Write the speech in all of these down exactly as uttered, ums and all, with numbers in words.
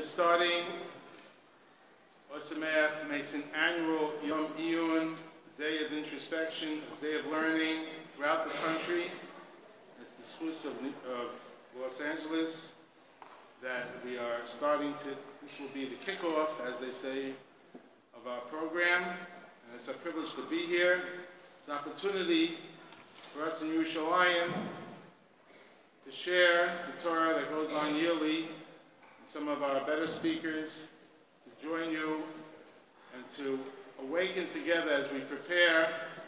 starting, Ohr Somayach makes an annual Yom Iyun, a day of introspection, a day of learning throughout the country. It's the schus of, of Los Angeles that we are starting to, this will be the kickoff, as they say, of our program. And it's a privilege to be here. It's an opportunity for us in Yerushalayim to share the Torah that goes on yearly, and some of our better speakers to join you and to awaken together as we prepare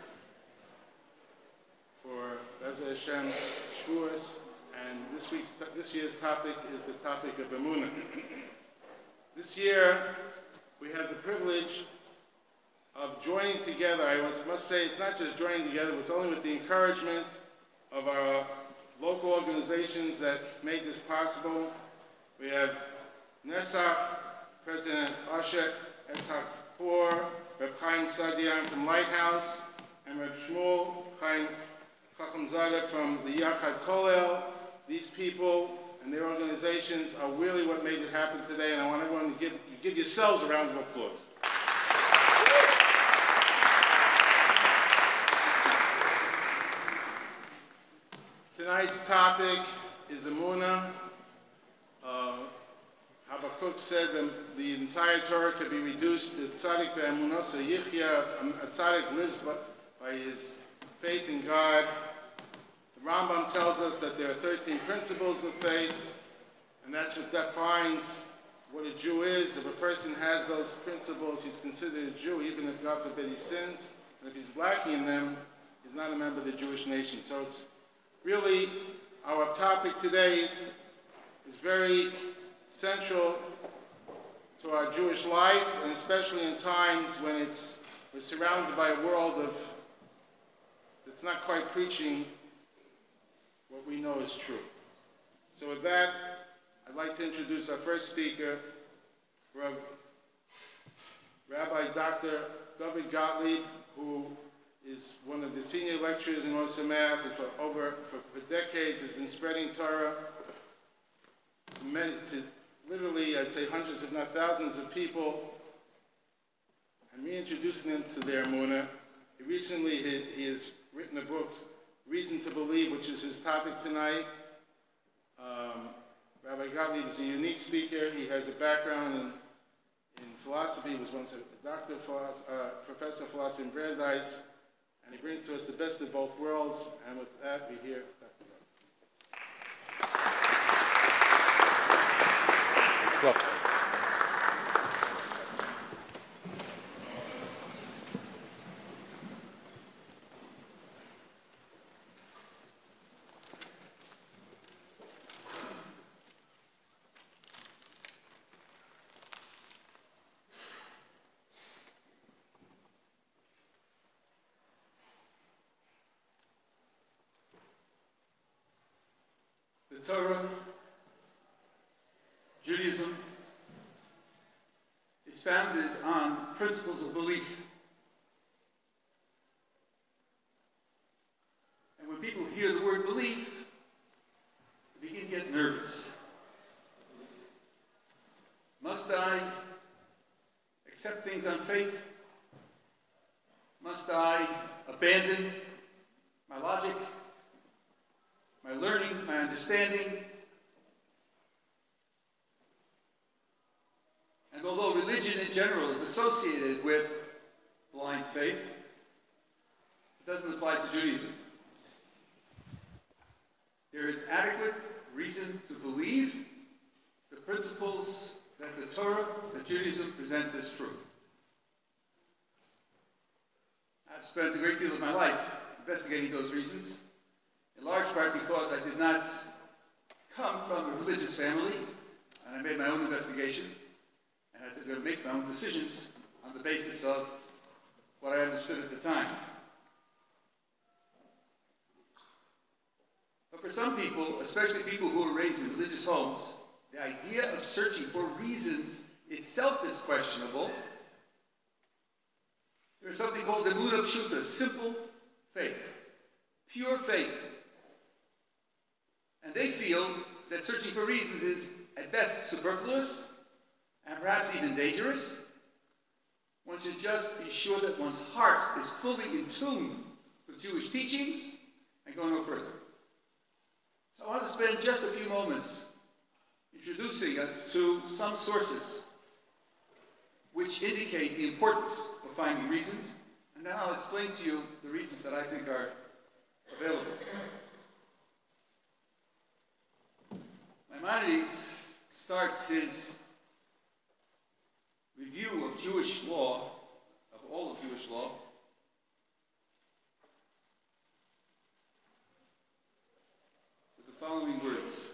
for Be'ez Hashem Shavuos. And this week's, this year's topic is the topic of Emunah. This year, we have the privilege of joining together. I must say, it's not just joining together, it's only with the encouragement of our local organizations that made this possible. We have Nesach, President Ashek Eshak-Pour, Reb Chaim Sadian from Lighthouse, and Reb Shmuel Chaim Chachamzadeh from the Yachad Kollel. These people and their organizations are really what made it happen today, and I want everyone to give, give yourselves a round of applause. Tonight's topic is Emunah. Uh, Habakkuk said that the entire Torah could be reduced to Tzadik be'emunasa yichya. A Tzadik lives by, by his faith in God. The Rambam tells us that there are thirteen principles of faith, and that's what defines what a Jew is. If a person has those principles, he's considered a Jew, even if, God forbid, he sins. And if he's lacking in them, he's not a member of the Jewish nation. So it's really, our topic today is very central to our Jewish life, and especially in times when it's, we're surrounded by a world of, that's not quite preaching what we know is true. So with that, I'd like to introduce our first speaker, Rav, Rabbi Doctor David Gottlieb, who is one of the senior lecturers in Ohr Somayach, for over for, for decades has been spreading Torah to, many, to literally, I'd say hundreds if not thousands of people, and reintroducing them to their Emunah. He recently he, he has written a book, Reason to Believe, which is his topic tonight. Um, Rabbi Gottlieb is a unique speaker. He has a background in, in philosophy. He was once a doctor, of uh, professor of philosophy in Brandeis. And he brings to us the best of both worlds. And with that, we hear Doctor Gottlieb. The Torah, Judaism, is founded on principles of belief. And when people hear the word belief, they begin to get nervous. Must I accept things on faith? Must I abandon my logic, my learning, my understanding? And although religion in general is associated with blind faith, it doesn't apply to Judaism. There is adequate reason to believe the principles that the Torah, that Judaism presents as true. I've spent a great deal of my life investigating those reasons, in large part because I did not come from a religious family, and I made my own investigation, and I had to make my own decisions on the basis of what I understood at the time. But for some people, especially people who were raised in religious homes, the idea of searching for reasons itself is questionable. There is something called Emunah Pshuta, simple faith, pure faith. And they feel that searching for reasons is, at best, superfluous, and perhaps even dangerous. One should just ensure that one's heart is fully in tune with Jewish teachings and go no further. So I want to spend just a few moments introducing us to some sources which indicate the importance of finding reasons, and then I'll explain to you the reasons that I think are available. Maimonides starts his review of Jewish law, of all of Jewish law, with the following words.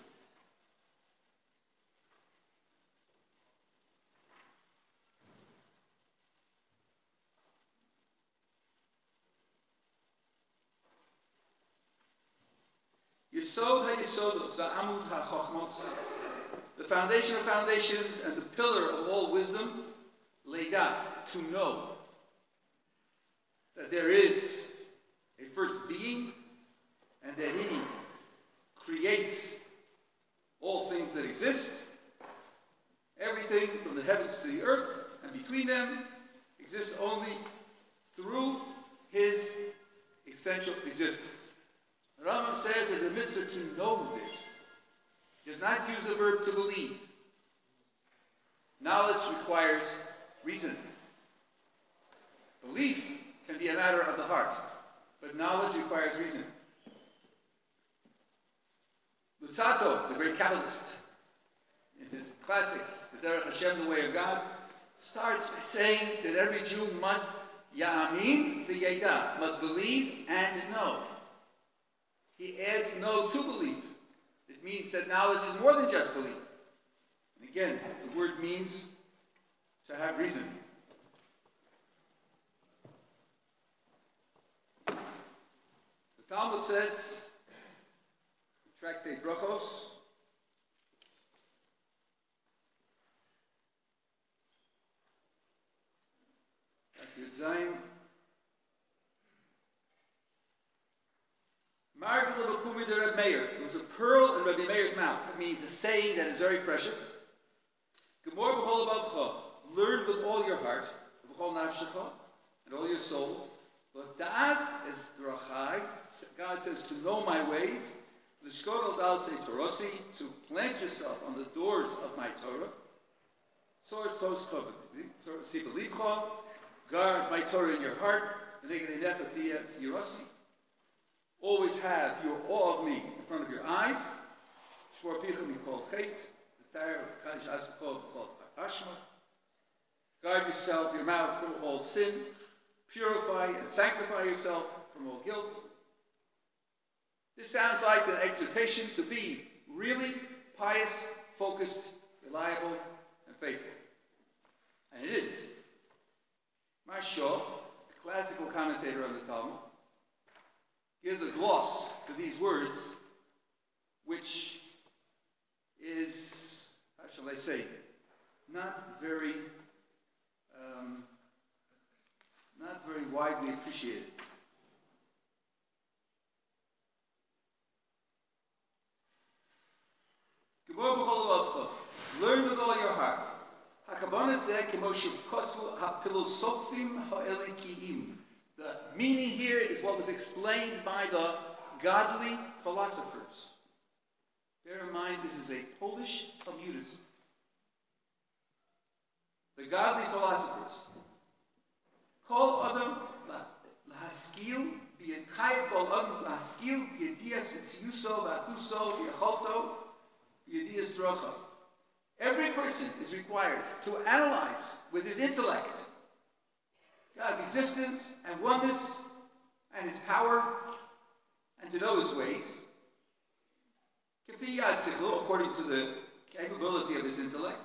Yesod ha-yesodos, va'amud ha-chochmos, the foundation of foundations and the pillar of all wisdom, leida, to know that there is a first being and that he creates all things that exist. Everything from the heavens to the earth and between them exists only through his essential existence. The Rambam says there's a mitzvah to know this. He does not use the verb to believe. Knowledge requires reason. Belief can be a matter of the heart, but knowledge requires reason. Luzzatto, the great Kabbalist, in his classic, The Derech Hashem, The Way of God, starts by saying that every Jew must ya'amin v'yeda, must believe and know. He adds know to belief. It means that knowledge is more than just belief. And again, the word means to have reason. The Talmud says, Tractate Brachos, Yud Zayin, there was a pearl in Rabbi Meir's mouth. That means a saying that is very precious. Learn with all your heart, and all your soul. God says to know my ways. To plant yourself on the doors of my Torah. Guard my Torah in your heart. Always have your awe of me in front of your eyes. Guard yourself, your mouth from all sin. Purify and sanctify yourself from all guilt. This sounds like an exhortation to be really pious, focused, reliable, and faithful. And it is. Maharsha, a classical commentator on the Talmud, gives a gloss to these words, which is, how shall I say, not very, um, not very widely appreciated. Learn with all your heart. The meaning here is what was explained by the godly philosophers. Bear in mind, this is a Polish Talmudist. The godly philosophers. Kol adam lahaskil b'yedchayev kol adam lahaskil b'yedias v'tziyuso v'atuso v'yacholto b'yedias drochav. Every person is required to analyze with his intellect God's existence and oneness and his power, and to know his ways, according to the capability of his intellect.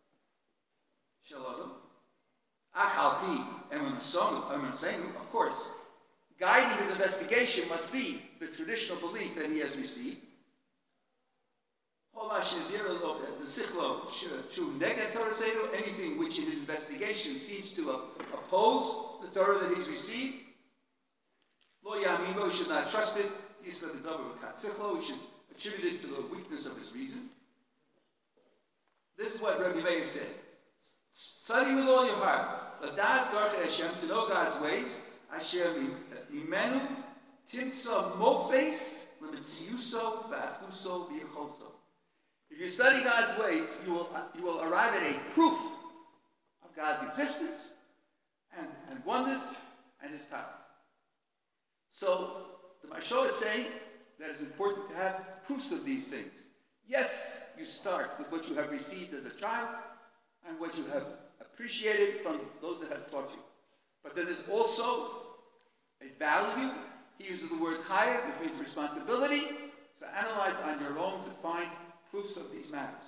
Of course, guiding his investigation must be the traditional belief that he has received. Anything which in his investigation seems to oppose the Torah that he's received, he should not trust it. He should attribute it to the weakness of his reason. This is what Rabbi Meir said. Study with all your heart. Ladas Garcha Hashem, to know God's ways. Asher Mimenu Timtza Mofes Lemitziuso V'Achduso V'Yecholto. If you study God's ways, you will, you will arrive at a proof of God's existence and, and oneness and His power. So, the Mashal is saying that it's important to have proofs of these things. Yes, you start with what you have received as a child and what you have appreciated from those that have taught you. But then there's also a value. He uses the word chaya, which means responsibility, to analyze on your own to find proofs of these matters.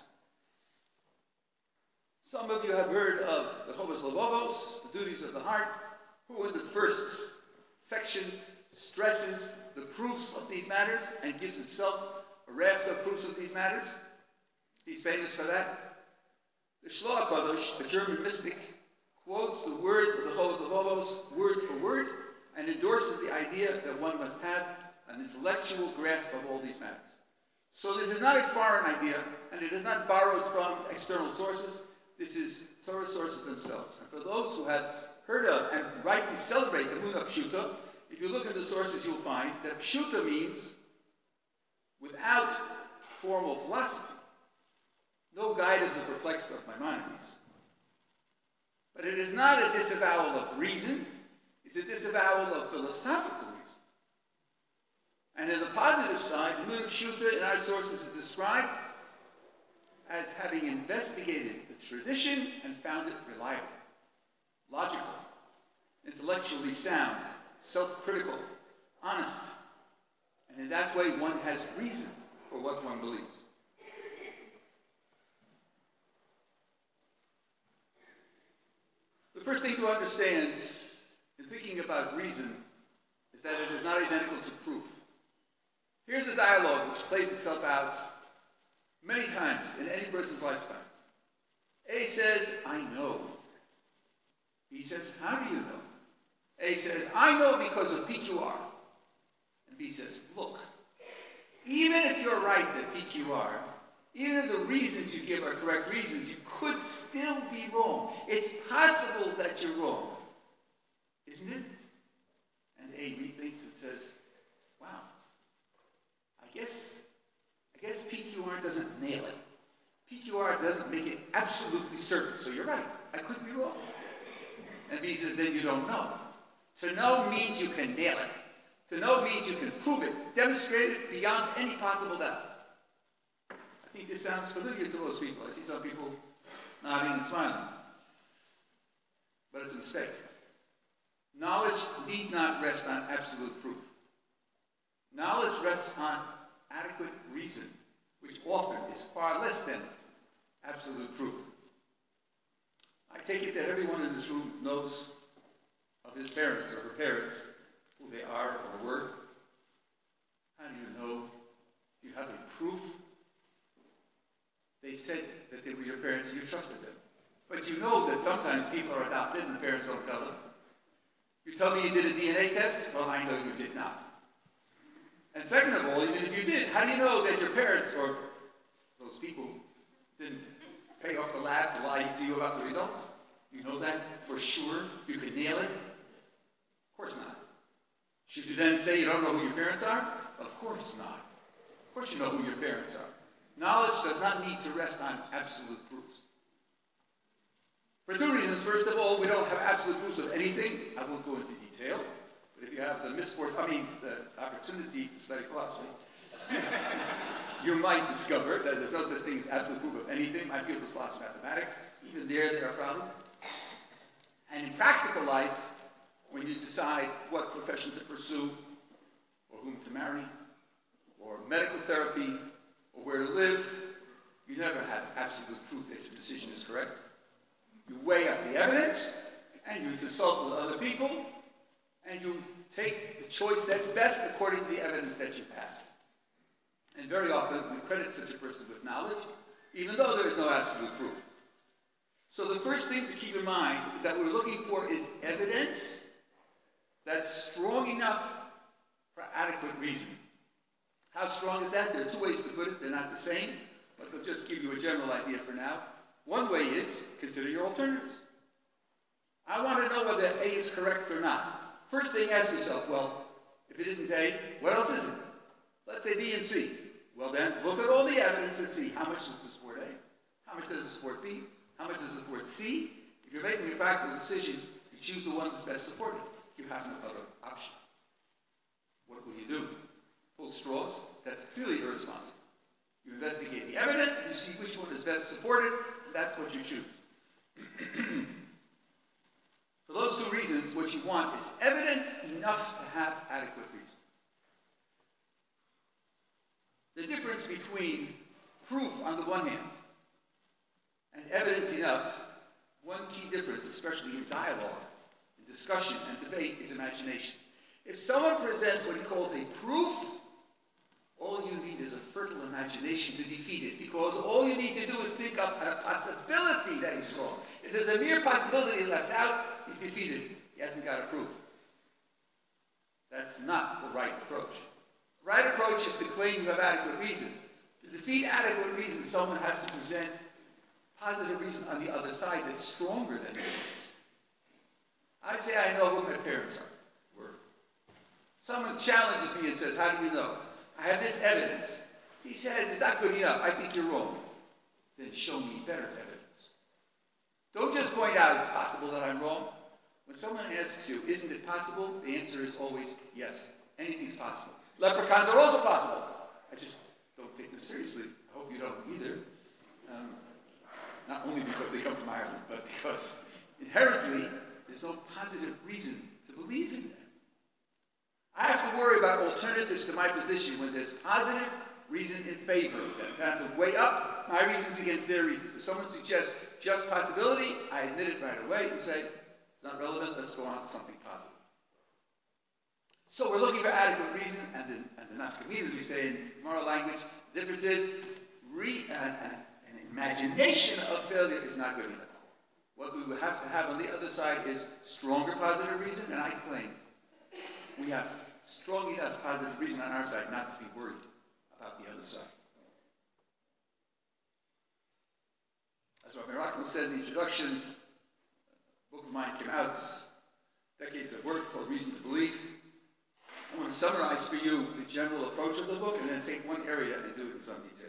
Some of you have heard of the Chovos Levovos, the duties of the heart, who in the first section stresses the proofs of these matters and gives himself a raft of proofs of these matters. He's famous for that. The Shloah HaKadosh, a German mystic, quotes the words of the Chovos Levovos word for word and endorses the idea that one must have an intellectual grasp of all these matters. So this is not a foreign idea, and it is not borrowed from external sources. This is Torah sources themselves. And for those who have heard of and rightly celebrate the Emunah Pshuta, if you look at the sources, you'll find that Pshuta means without formal philosophy. No guide of the perplexed of Maimonides. But it is not a disavowal of reason, it's a disavowal of philosophical reason. And in the positive side, Emunah Pshuta in our sources is described as having investigated the tradition and found it reliable, logical, intellectually sound, self-critical, honest. And in that way, one has reason for what one believes. The first thing to understand in thinking about reason is that it is not identical to proof. Here's a dialogue which plays itself out many times in any person's lifetime. A says, I know. B says, how do you know? A says, I know because of P Q R. And B says, look, even if you're right that P Q R, even if the reasons you give are correct reasons, you could still be wrong. It's possible that you're wrong. Isn't it? And A rethinks and says, wow, I guess, I guess P Q R doesn't nail it. P Q R doesn't make it absolutely certain. So you're right, I could be wrong. And B says, then you don't know. To know means you can nail it. To know means you can prove it, demonstrate it beyond any possible doubt. I think this sounds familiar to most people. I see some people nodding and smiling. But it's a mistake. Knowledge need not rest on absolute proof. Knowledge rests on adequate reason, which often is far less than absolute proof. I take it that everyone in this room knows of his parents or her parents, who they are or were. How do you know? Do you have a proof? They said that they were your parents and you trusted them. But you know that sometimes people are adopted and the parents don't tell them. You tell me you did a D N A test? Well, I know you did not. And second of all, even if you did, how do you know that your parents or those people didn't pay off the lab to lie to you about the results? You know that for sure? You can nail it? Of course not. Should you then say you don't know who your parents are? Of course not. Of course you know who your parents are. Knowledge does not need to rest on absolute proofs. For two reasons. First of all, we don't have absolute proofs of anything. I won't go into detail. But if you have the misfortune, I mean, the opportunity to study philosophy, you might discover that there's no such thing as absolute proof of anything. My field was philosophy and mathematics. Even there, there are problems. And in practical life, when you decide what profession to pursue, or whom to marry, or medical therapy, or where to live, you never have absolute proof that your decision is correct. You weigh up the evidence, and you consult with other people, and you take the choice that's best according to the evidence that you have. And very often, we credit such a person with knowledge, even though there is no absolute proof. So the first thing to keep in mind is that what we're looking for is evidence that's strong enough for adequate reason. How strong is that? There are two ways to put it. They're not the same, but they'll just give you a general idea for now. One way is consider your alternatives. I want to know whether A is correct or not. First thing, ask yourself, well, if it isn't A, what else is it? Let's say B and C. Well then, look at all the evidence and see how much does it support A, how much does it support B, how much does it support C. If you're making a practical decision, you choose the one that's best supported. You have no other option. What will you do? Pull straws? That's clearly irresponsible. You investigate the evidence, you see which one is best supported, and that's what you choose. For those two reasons, what you want is evidence enough to have adequate reason. The difference between proof on the one hand and evidence enough, one key difference, especially in dialogue, in discussion and debate, is imagination. If someone presents what he calls a proof, all you need is a fertile imagination to defeat it, because all you need to do is think up a possibility that he's wrong. If there's a mere possibility left out, he's defeated. He hasn't got a proof. That's not the right approach. The right approach is to claim you have adequate reason. To defeat adequate reason, someone has to present positive reason on the other side that's stronger than yours. I say I know who my parents are. Were. Someone challenges me and says, how do you know? I have this evidence. He says, it's not good enough. I think you're wrong. Then show me better evidence. Don't just point out it's possible that I'm wrong. When someone asks you, isn't it possible? The answer is always yes. Anything's possible. Leprechauns are also possible. I just don't take them seriously. I hope you don't either. Um, not only because they come from Ireland, but because inherently there's no positive reason to believe in them. I have to worry about alternatives to my position when there's positive reason in favor of them. I have to weigh up my reasons against their reasons. If someone suggests just possibility, I admit it right away and say, it's not relevant, let's go on to something positive. So we're looking for adequate reason, and the, and the nafka-mina, as we say in moral language, the difference is re, uh, uh, an imagination of failure is not good enough. What we would have to have on the other side is stronger positive reason, and I claim we have strong enough positive reason on our side not to be worried about the other side. As Rabbi Rachman said in the introduction, a book of mine came out, decades of work called Reason to Believe. I want to summarize for you the general approach of the book and then take one area and do it in some detail.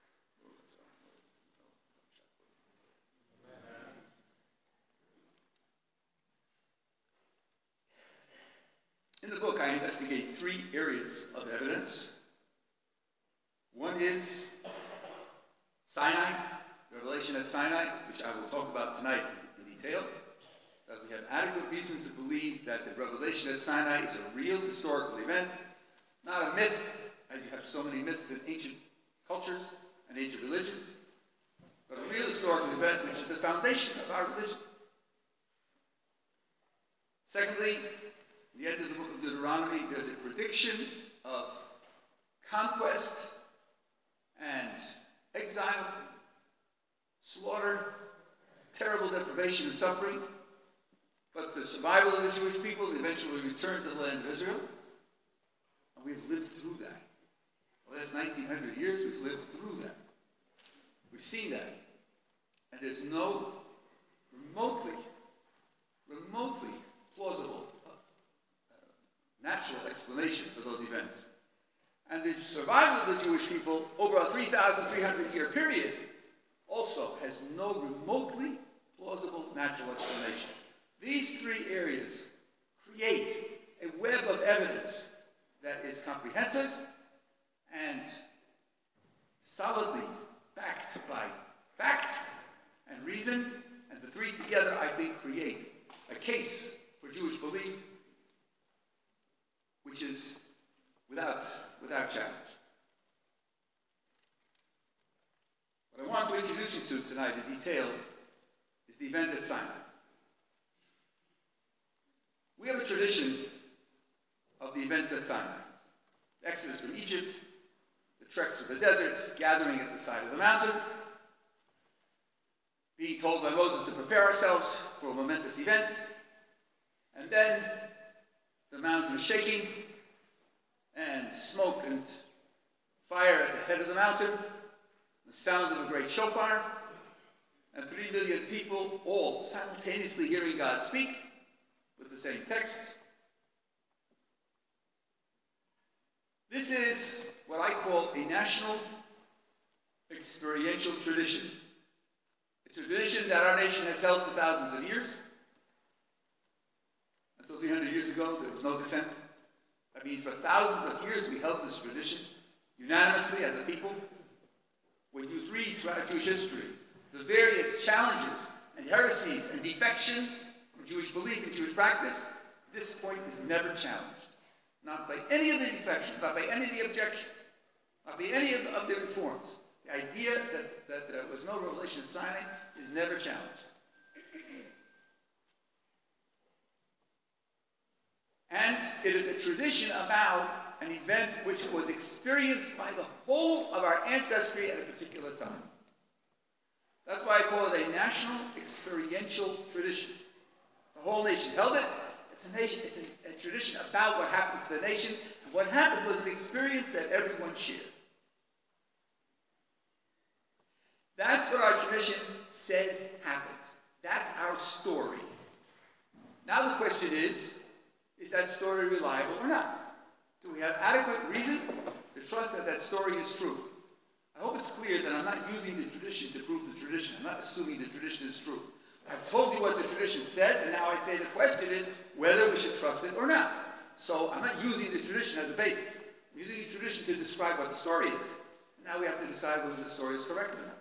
In the book, I investigate three areas of evidence. One is Sinai, the revelation at Sinai, which I will talk about tonight in detail. That we have adequate reason to believe that the revelation at Sinai is a real historical event, not a myth, as you have so many myths in ancient cultures and ancient religions, but a real historical event which is the foundation of our religion. Secondly, at the end of the book of Deuteronomy, there's a prediction of conquest and exile, slaughter, terrible deprivation and suffering, but the survival of the Jewish people, the eventual return to the land of Israel. And we've lived through that. The last nineteen hundred years, we've lived through that. We've seen that. And there's no remotely, remotely plausible natural explanation for those events. And the survival of the Jewish people over a three thousand three hundred year period also has no remotely plausible natural explanation. These three areas create a web of evidence that is comprehensive and solidly backed by fact and reason, and the three together, I think, create a case for Jewish belief which is without, without challenge. What I want to introduce you to tonight in detail is the event at Sinai. We have a tradition of the events at Sinai. The Exodus from Egypt, the trek through the desert, gathering at the side of the mountain, being told by Moses to prepare ourselves for a momentous event, and then the mountain is shaking, and smoke and fire at the head of the mountain, the sound of a great shofar, and three million people all simultaneously hearing God speak with the same text. This is what I call a national experiential tradition. It's a tradition that our nation has held for thousands of years. Until three hundred years ago, there was no dissent. That means for thousands of years we held this tradition unanimously as a people. When you read throughout Jewish history the various challenges and heresies and defections in Jewish belief and Jewish practice, this point is never challenged. Not by any of the defections, not by any of the objections, not by any of, of the reforms. The idea that, that there was no revelation at Sinai is never challenged. And it is a tradition about an event which was experienced by the whole of our ancestry at a particular time. That's why I call it a national experiential tradition. The whole nation held it. It's a nation, it's a, a tradition about what happened to the nation. And what happened was an experience that everyone shared. That's what our tradition says happens. That's our story. Now the question is, is that story reliable or not? Do we have adequate reason to trust that that story is true? I hope it's clear that I'm not using the tradition to prove the tradition. I'm not assuming the tradition is true. I've told you what the tradition says, and now I say the question is whether we should trust it or not. So I'm not using the tradition as a basis. I'm using the tradition to describe what the story is. And now we have to decide whether the story is correct or not.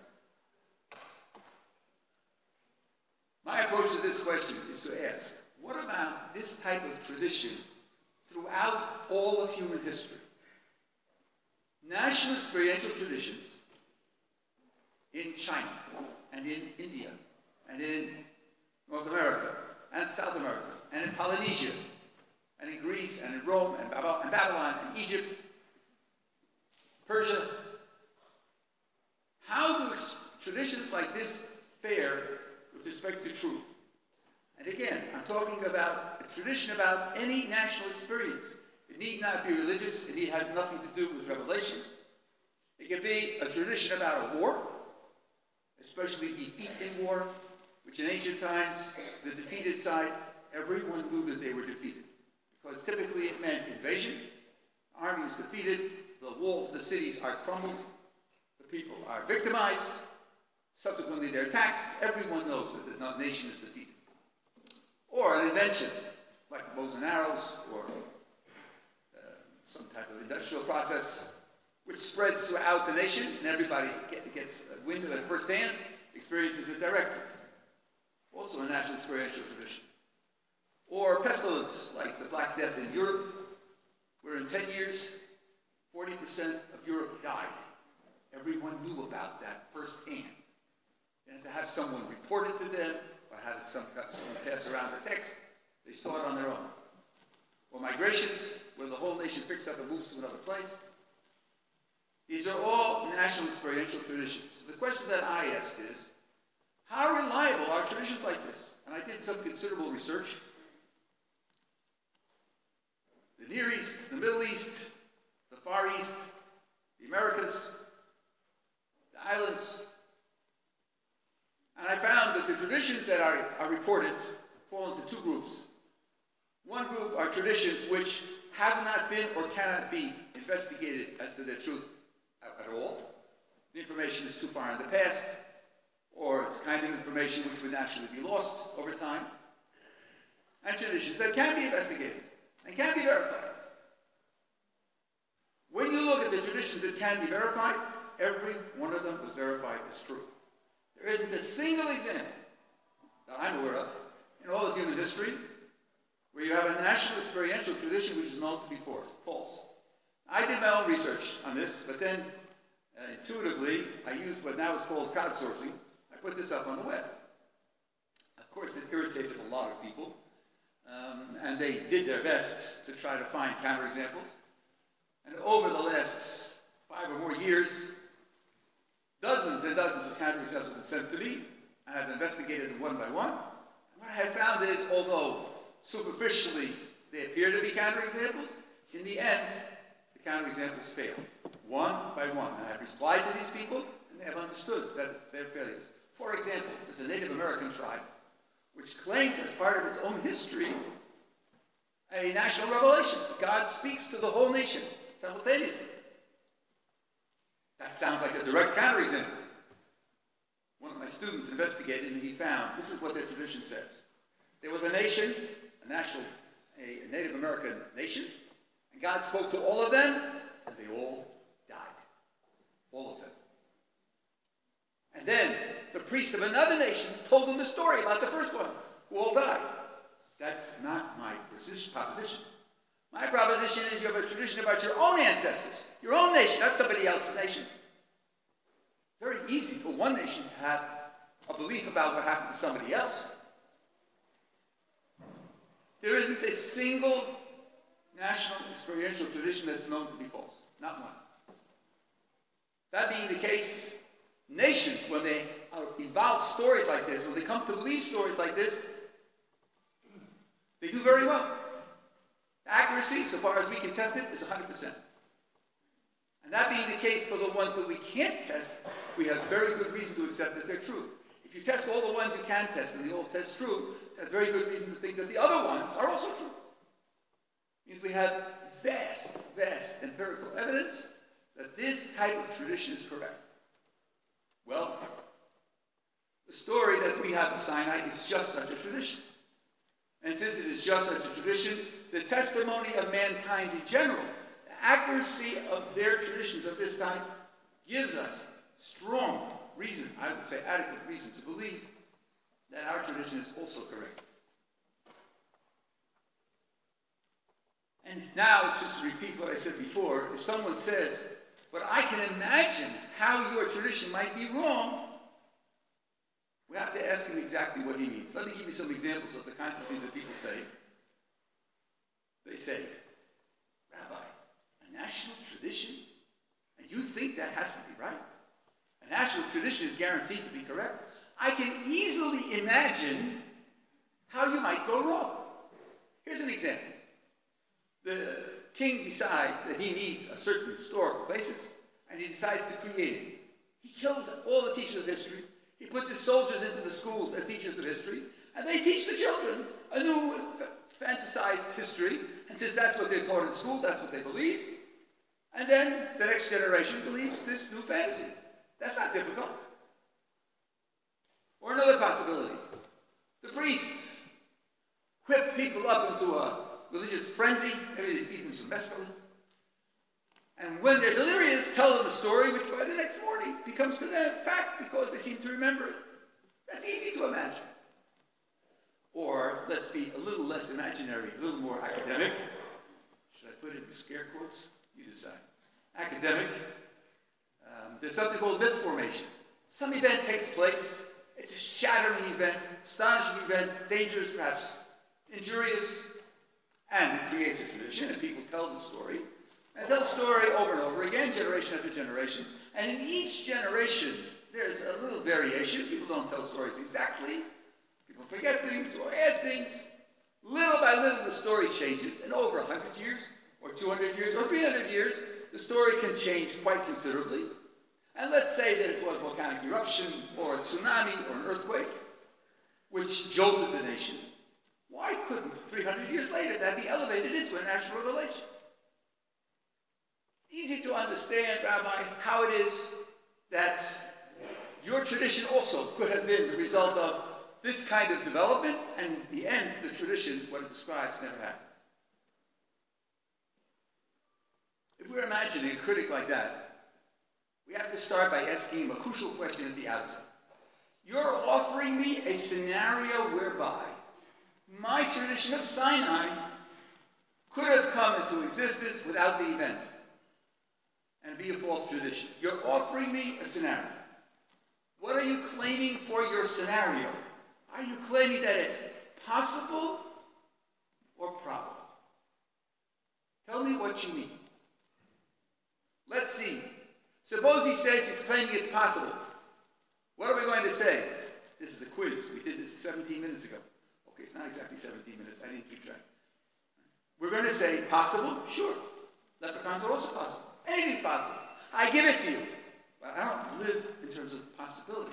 My approach to this question is to ask, what about this type of tradition throughout all of human history? National experiential traditions in China and in India and in North America and South America and in Polynesia and in Greece and in Rome and Babylon and Egypt, Persia. How do traditions like this fare with respect to truth? And again, I'm talking about a tradition about any national experience. It need not be religious. It need have nothing to do with revelation. It can be a tradition about a war, especially defeat in war, which in ancient times, the defeated side, everyone knew that they were defeated. Because typically it meant invasion, the army is defeated, the walls of the cities are crumbled, the people are victimized, subsequently they're taxed. Everyone knows that the nation is defeated. Or an invention, like bows and arrows, or uh, some type of industrial process, which spreads throughout the nation, and everybody get, gets wind of it firsthand, experiences it directly. Also a national experiential tradition. Or pestilence, like the Black Death in Europe, where in ten years, forty percent of Europe died. Everyone knew about that firsthand. They had to have someone report it to them, or have some, someone pass around the text. They saw it on their own. Or migrations, where the whole nation picks up and moves to another place. These are all national experiential traditions. The question that I ask is, how reliable are traditions like this? And I did some considerable research. The Near East, the Middle East, the Far East, the Americas, the islands. And I found that the traditions that are, are reported fall into two groups. One group are traditions which have not been or cannot be investigated as to their truth at, at all. The information is too far in the past, or it's kind of information which would naturally be lost over time. And traditions that can be investigated and can be verified. When you look at the traditions that can be verified, every one of them was verified as true. There isn't a single example that I'm aware of in all of human history where you have a national experiential tradition which is known to be false. I did my own research on this, but then uh, intuitively I used what now is called crowdsourcing. I put this up on the web. Of course, it irritated a lot of people, um, and they did their best to try to find counterexamples. And over the last five or more years, dozens and dozens of counterexamples have been sent to me, and I've investigated them one by one. And what I have found is, although superficially they appear to be counterexamples, in the end, the counterexamples fail, one by one. And I have replied to these people, and they have understood that they're failures. For example, there's a Native American tribe which claims as part of its own history a national revelation. God speaks to the whole nation simultaneously. That sounds like a direct counterexample. One of my students investigated and he found this is what their tradition says. There was a nation, a national, a, a Native American nation, and God spoke to all of them, and they all died. All of them. And then the priest of another nation told them the story about the first one, who all died. That's not my proposition. My proposition is you have a tradition about your own ancestors, your own nation, not somebody else's nation. It's very easy for one nation to have a belief about what happened to somebody else. There isn't a single national experiential tradition that's known to be false. Not one. That being the case, nations, when they evolve stories like this, when they come to believe stories like this, they do very well. The accuracy, so far as we can test it, is one hundred percent. And that being the case for the ones that we can't test, we have very good reason to accept that they're true. If you test all the ones you can test and they all test true, that's very good reason to think that the other ones are also true. It means we have vast, vast empirical evidence that this type of tradition is correct. Well, the story that we have of Sinai is just such a tradition. And since it is just such a tradition, the testimony of mankind in general, the accuracy of their traditions of this time, gives us strong reason, I would say adequate reason, to believe that our tradition is also correct. And now, just to repeat what I said before, if someone says, but I can imagine how your tradition might be wrong, we have to ask him exactly what he means. Let me give you some examples of the kinds of things that people say. They say, Rabbi, a national tradition? And you think that has to be right? A national tradition is guaranteed to be correct? I can easily imagine how you might go wrong. Here's an example. The king decides that he needs a certain historical basis, and he decides to create it. He kills all the teachers of history. He puts his soldiers into the schools as teachers of history, and they teach the children a new fantasized history, and since that's what they're taught in school, that's what they believe. And then the next generation believes this new fantasy. That's not difficult. Or another possibility. The priests whip people up into a religious frenzy. Maybe they feed them some mescaline. And when they're delirious, tell them a story which by the next morning becomes to them fact because they seem to remember it. That's easy to imagine. Or let's be a little less imaginary, a little more academic. Should I put it in scare quotes? You decide. Academic. Um, there's something called myth formation. Some event takes place. It's a shattering event, astonishing event, dangerous, perhaps injurious, and it creates a tradition, and people tell the story. And tell the story over and over again, generation after generation. And in each generation, there's a little variation. People don't tell stories exactly. People forget things or add things. Little by little, the story changes. And over one hundred years, or two hundred years, or three hundred years, the story can change quite considerably. And let's say that it was volcanic eruption, or a tsunami, or an earthquake, which jolted the nation. Why couldn't, three hundred years later, that be elevated into a national revelation? Easy to understand, Rabbi, how it is that your tradition also could have been the result of this kind of development, and in the end, the tradition, what it describes, never happened. If we're imagining a critic like that, we have to start by asking him a crucial question at the outset. You're offering me a scenario whereby my tradition of Sinai could have come into existence without the event and be a false tradition. You're offering me a scenario. What are you claiming for your scenario? Are you claiming that it's possible or probable? Tell me what you mean. Let's see. Suppose he says he's claiming it's possible. What are we going to say? This is a quiz. We did this seventeen minutes ago. Okay, it's not exactly seventeen minutes. I didn't keep track. We're going to say possible? Sure. Leprechauns are also possible. Anything's possible. I give it to you. But I don't live in terms of possibility.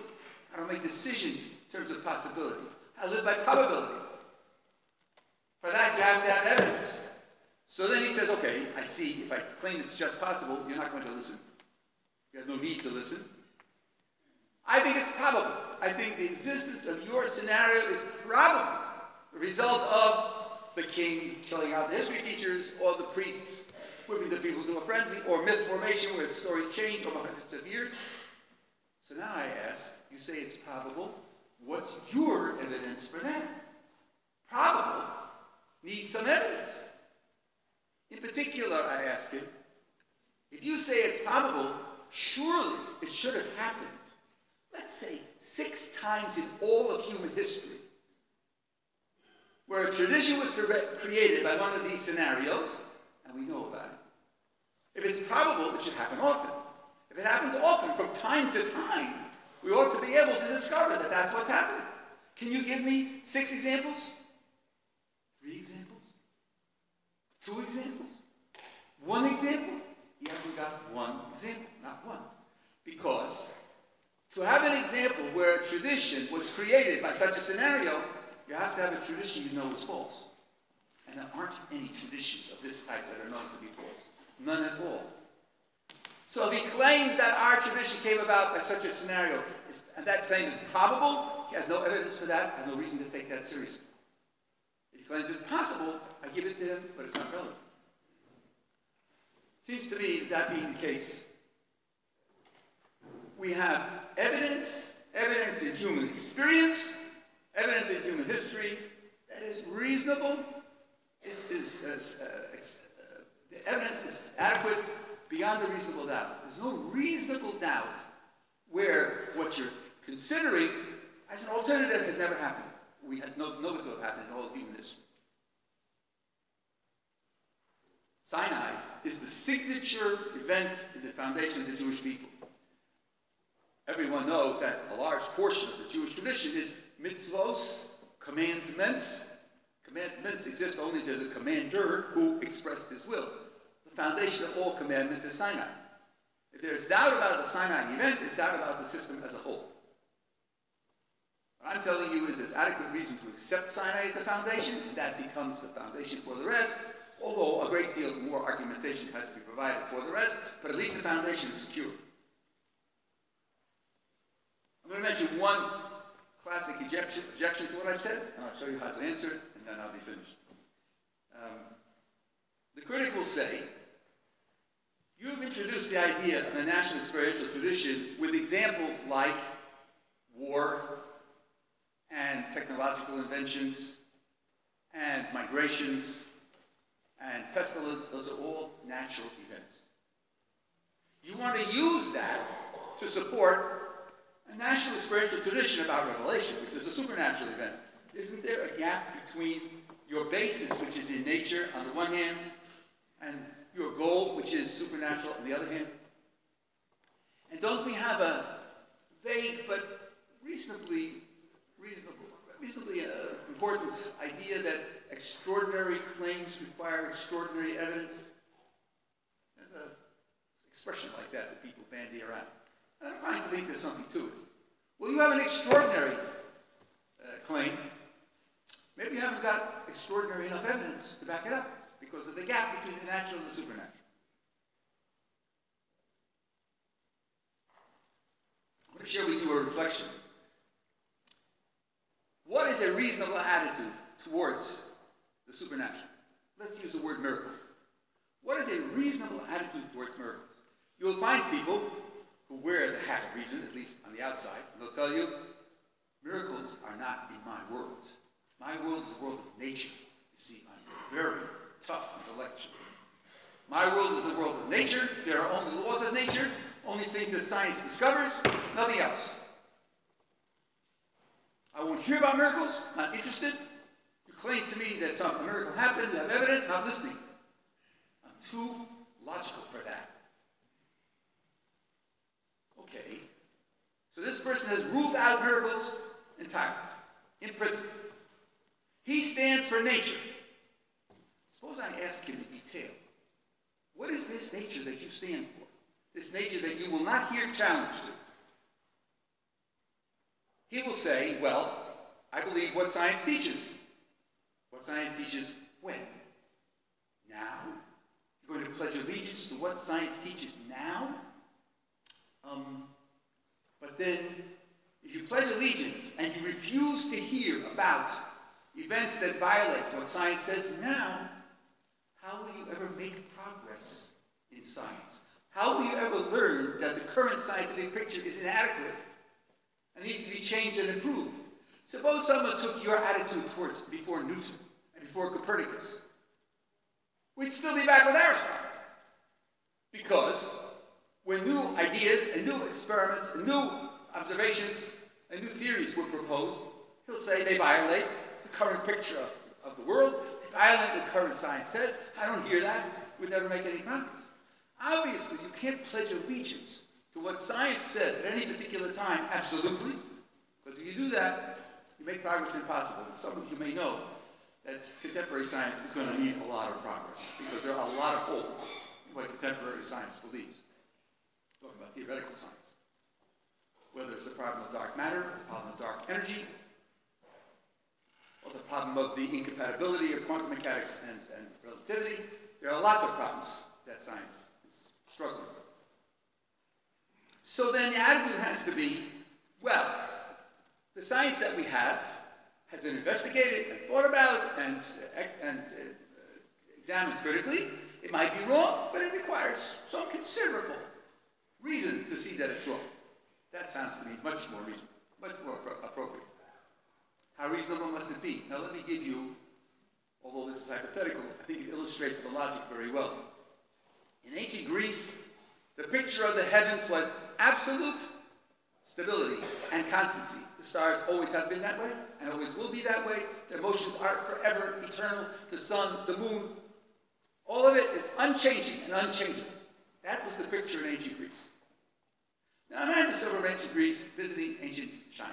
I don't make decisions in terms of possibility. I live by probability. For that, you have to have evidence. So then he says, okay, I see, if I claim it's just possible, you're not going to listen. You have no need to listen. I think it's probable. I think the existence of your scenario is probably the result of the king killing out the history teachers, or the priests whipping the people to a frenzy, or myth formation where the stories change over hundreds of years. So now I ask, you say it's probable, what's your evidence for that? Probable needs some evidence. In particular, I ask him, if you say it's probable, surely it should have happened, let's say, six times in all of human history, where a tradition was created by one of these scenarios, and we know about it. If it's probable, it should happen often. If it happens often, from time to time, we ought to be able to discover that that's what's happening. Can you give me six examples? Three examples? Two examples? One example? He hasn't got one example, not one. Because to have an example where a tradition was created by such a scenario, you have to have a tradition you know is false. And there aren't any traditions of this type that are known to be false. None at all. So if he claims that our tradition came about by such a scenario, and that claim is probable, he has no evidence for that, has no reason to take that seriously. If he claims it's possible, I give it to him, but it's not relevant. Seems to me that being the case, we have evidence, evidence in human experience, evidence in human history that is reasonable, is, is, is uh, ex, uh, the evidence is adequate beyond a reasonable doubt. There's no reasonable doubt where what you're considering as an alternative has never happened. We had no, no it to have happened in all of human history. Sinai is the signature event in the foundation of the Jewish people. Everyone knows that a large portion of the Jewish tradition is mitzvos, commandments. Commandments exist only if there's a commander who expressed his will. The foundation of all commandments is Sinai. If there's doubt about the Sinai event, there's doubt about the system as a whole. What I'm telling you is there's adequate reason to accept Sinai as the foundation, and that becomes the foundation for the rest, although a great deal more argumentation has to be provided for the rest, but at least the foundation is secure. I'm going to mention one classic objection, objection to what I've said, and I'll show you how to answer it, and then I'll be finished. Um, the critic will say, you've introduced the idea of a national experiential tradition with examples like war and technological inventions and migrations and pestilence. Those are all natural events. You want to use that to support a national experiential tradition about revelation, which is a supernatural event. Isn't there a gap between your basis, which is in nature on the one hand, and your goal, which is supernatural on the other hand? And don't we have a vague but reasonably, reasonable, reasonably uh, important idea that extraordinary claims require extraordinary evidence? There's an expression like that that people bandy around. I'm inclined to think there's something to it. Well, you have an extraordinary uh, claim. Maybe you haven't got extraordinary enough evidence to back it up because of the gap between the natural and the supernatural. I'm going to share with you a reflection. What is a reasonable attitude towards the supernatural? Let's use the word miracle. What is a reasonable attitude towards miracles? You'll find people who wear the hat of reason, at least on the outside, and they'll tell you, miracles are not in my world. My world is the world of nature. You see, I'm very tough intellectually. My world is the world of nature. There are only laws of nature, only things that science discovers, nothing else. I won't hear about miracles, not interested. You claim to me that some miracle happened, you have evidence, not listening. I'm too logical for that. Okay, so this person has ruled out miracles entirely, in principle. He stands for nature. Suppose I ask him in detail, what is this nature that you stand for? This nature that you will not hear challenged to? he will say, well, I believe what science teaches. What science teaches when? Now? You're going to pledge allegiance to what science teaches now? Um, but then, if you pledge allegiance and you refuse to hear about events that violate what science says now, how will you ever make progress in science? How will you ever learn that the current scientific picture is inadequate and needs to be changed and improved? Suppose someone took your attitude towards it before Newton and before Copernicus. We'd still be back with Aristotle. Because when new ideas and new experiments and new observations and new theories were proposed, he'll say they violate the current picture of, of the world. They violate what current science says. I don't hear that. We'd never make any progress. Obviously, you can't pledge allegiance to what science says at any particular time, absolutely. Because if you do that, you make progress impossible. And some of you may know that contemporary science is going to need a lot of progress because there are a lot of holes in what contemporary science believes. I'm talking about theoretical science. Whether it's the problem of dark matter, the problem of dark energy, or the problem of the incompatibility of quantum mechanics and, and relativity, there are lots of problems that science is struggling with. So then the attitude has to be, well, the science that we have has been investigated and thought about and, and uh, examined critically. It might be wrong, but it requires some considerable reason to see that it's wrong. That sounds to me much more reasonable, much more appropriate. How reasonable must it be? Now let me give you, although this is hypothetical, I think it illustrates the logic very well. In ancient Greece, the picture of the heavens was absolute stability and constancy. The stars always have been that way and always will be that way. Their motions are forever, eternal. The sun, the moon, all of it is unchanging and unchangeable. That was the picture in ancient Greece. Now imagine someone from ancient Greece visiting ancient China.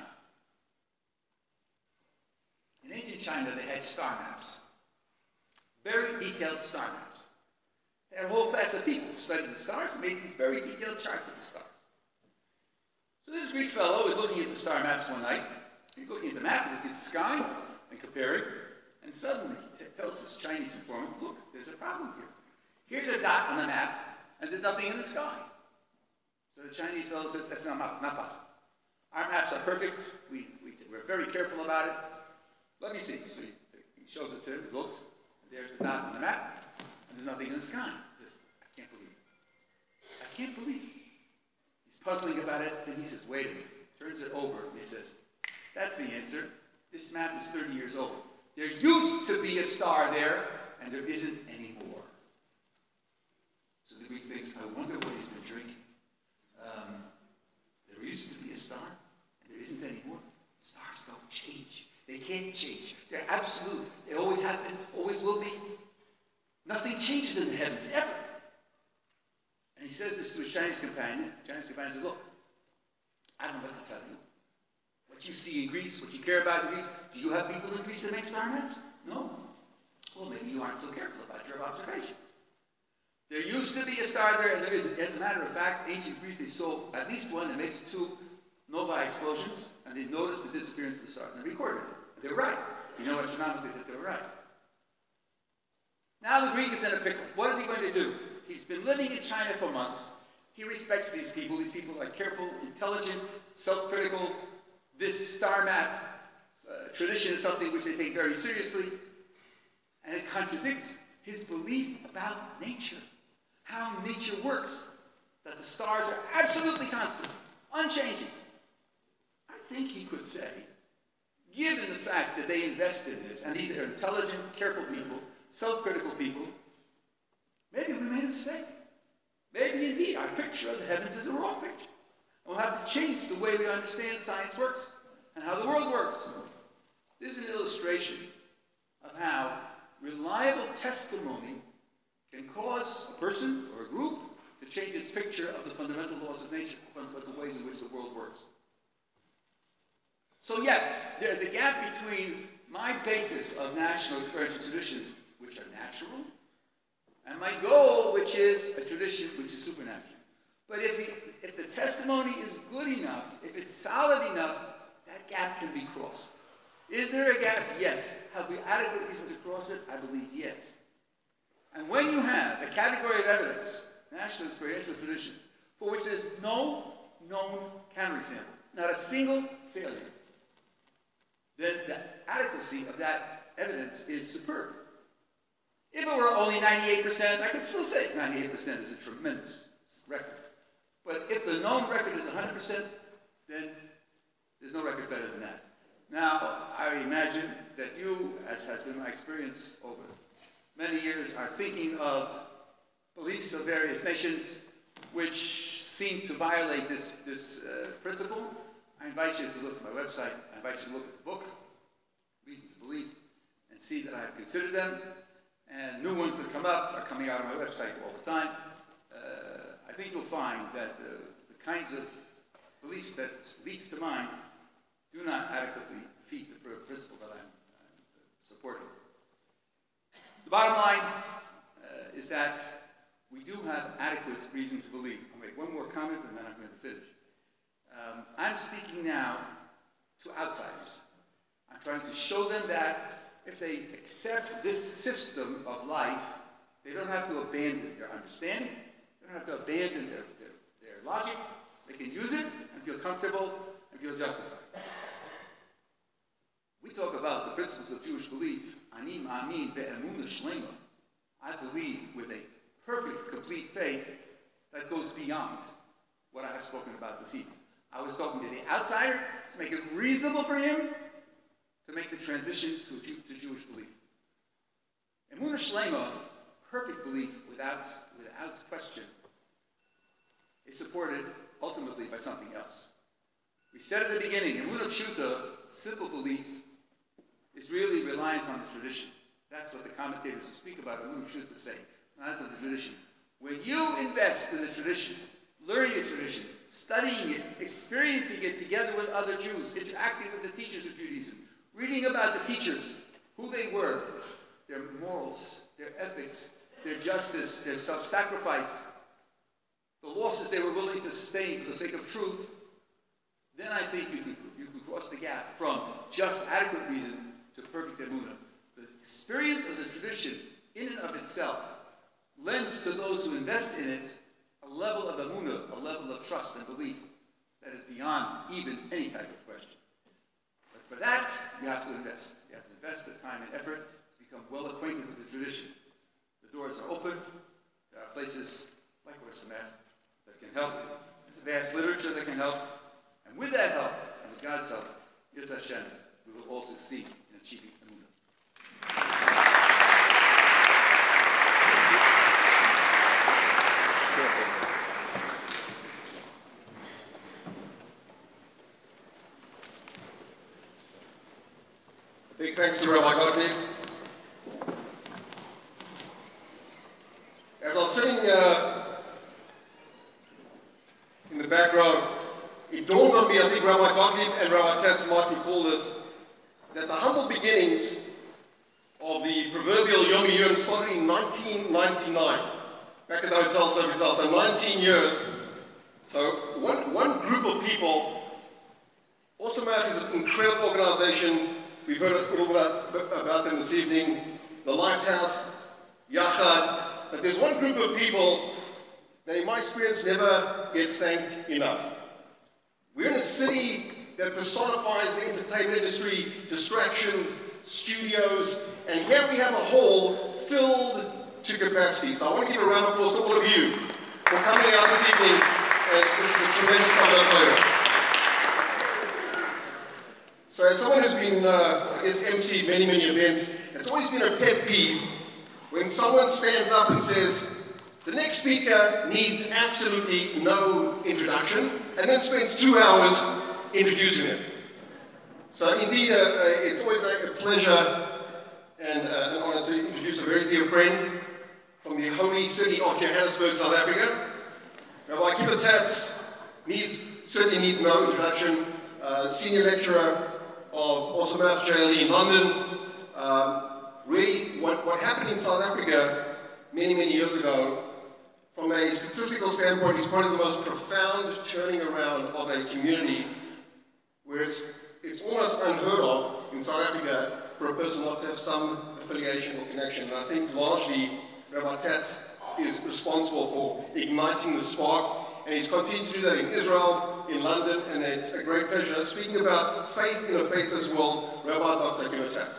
In ancient China, they had star maps. Very detailed star maps. They had a whole class of people who studied the stars and made these very detailed charts of the stars. So this Greek fellow is looking at the star maps one night. He's looking at the map, looking at the sky, and comparing. And suddenly, he tells his Chinese informant, look, there's a problem here. Here's a dot on the map, and there's nothing in the sky. So the Chinese fellow says, that's not, not possible. Our maps are perfect. We, we, we're very careful about it. Let me see. So he, he shows it to him, he looks, and there's the dot on the map, and there's nothing in the sky. Just, I can't believe it. I can't believe it. He's puzzling about it, then he says, wait a minute. Turns it over, and he says, that's the answer. This map is thirty years old. There used to be a star there, and there isn't anymore. So the Greek thinks, I wonder what he's been drinking. Um, there used to be a star, and there isn't anymore. Stars don't change. They can't change. They're absolute. They always have been, always will be. Nothing changes in the heavens, ever. And he says this to his Chinese companion. The Chinese companion says, look, I don't know what to tell you. What you see in Greece, what you care about in Greece, do you have people in Greece that make star maps? No. Well, maybe you aren't so careful about your observations. There used to be a star there, and there isn't. As a matter of fact, ancient Greece, they saw at least one and maybe two nova explosions, and they noticed the disappearance of the stars, and they recorded it. They were right. You know astronomically that they were right. Now the Greek is in a pickle. What is he going to do? He's been living in China for months. He respects these people. These people are careful, intelligent, self-critical. This star map uh, tradition is something which they take very seriously, and it contradicts his belief about nature, how nature works, that the stars are absolutely constant, unchanging. I think he could say, given the fact that they invested in this, and these are intelligent, careful people, self-critical people, maybe we made a mistake. Maybe indeed our picture of the heavens is a wrong picture. And we'll have to change the way we understand science works and how the world works. This is an illustration of how reliable testimony can cause a person or a group to change its picture of the fundamental laws of nature, fundamental ways in which the world works. So yes, there's a gap between my basis of national experiential traditions, which are natural, and my goal, which is a tradition which is supernatural. But if the, if the testimony is good enough, if it's solid enough, that that gap can be crossed. Is there a gap? Yes. Have we adequate reason to cross it? I believe yes. And when you have a category of evidence, national experiential traditions, for which there's no known counterexample, not a single failure, then the adequacy of that evidence is superb. If it were only ninety-eight percent, I could still say ninety-eight percent is a tremendous record. But if the known record is one hundred percent, then there's no record better than that. Now, I imagine that you, as has been my experience over many years, are thinking of beliefs of various nations which seem to violate this, this uh, principle. I invite you to look at my website. I invite you to look at the book, Reason to Believe, and see that I have considered them. And new ones that come up are coming out on my website all the time. Uh, I think you'll find that uh, the kinds of beliefs that leap to mind do not adequately defeat the principle that I'm, I'm supporting. The bottom line uh, is that we do have adequate reason to believe. I'll make one more comment and then I'm going to finish. Um, I'm speaking now to outsiders. I'm trying to show them that if they accept this system of life, they don't have to abandon their understanding, they don't have to abandon their, their, their logic. They can use it and feel comfortable and feel justified. We talk about the principles of Jewish belief. Ani ma'amin be'emunah shlema. I believe with a perfect, complete faith that goes beyond what I have spoken about this evening. I was talking to the outsider to make it reasonable for him to make the transition to, Jew, to Jewish belief. Emunah shlema, perfect belief without, without question, is supported ultimately by something else. We said at the beginning, Emunah pshuta, simple belief, is really reliance on the tradition. That's what the commentators who speak about Emunah pshuta say. That's not the tradition. When you invest in the tradition, learning the tradition, studying it, experiencing it together with other Jews, interacting with the teachers of Judaism, reading about the teachers, who they were, their morals, their ethics, their justice, their self-sacrifice, the losses they were willing to sustain for the sake of truth, then I think you can, you can cross the gap from just adequate reason to perfect emunah. The experience of the tradition in and of itself lends to those who invest in it a level of emunah, a level of trust and belief that is beyond even any type of question. But for that, you have to invest. You have to invest the time and effort to become well acquainted with the tradition. The doors are open. There are places like Or Sameach that can help. There's a vast literature that can help. And with that help, and with God's help, Yirz Hashem, we will all succeed in achieving emunah. Big thanks to Rabbi Gottlieb. As I was sitting uh, in the background, it dawned on me, I think Rabbi Gottlieb and Rabbi Tatz might recall this, that the humble beginnings of the proverbial Yom Yom started in nineteen ninety-nine, back at the Hotel Sofitel, so nineteen years. So one, one group of people, Or Sameach is an incredible organization. We've heard a little bit about them this evening, the Lighthouse, Yachad, but there's one group of people that in my experience never gets thanked enough. We're in a city that personifies the entertainment industry, distractions, studios, and here we have a hall filled to capacity. So I want to give a round of applause to all of you for coming out this evening, and this is a tremendous honor. So as someone who's been, uh, I guess, emceed many, many events, it's always been a pet peeve when someone stands up and says, the next speaker needs absolutely no introduction, and then spends two hours introducing it. So indeed, uh, uh, it's always a, a pleasure and uh, an honor to introduce a very dear friend from the holy city of Johannesburg, South Africa. Rabbi Akiva Tatz needs, certainly needs no introduction, uh, senior lecturer of Or Sameach J L E in London. Um, really, what, what happened in South Africa many, many years ago, from a statistical standpoint, is probably the most profound turning around of a community, where it's it's almost unheard of in South Africa for a person not to have some affiliation or connection. And I think largely Rabbi Tatz is responsible for igniting the spark, and he's continued to do that in Israel, in London, and it's a great pleasure. Speaking about faith in a faithless world, Rabbi Doctor Akiva Tatz.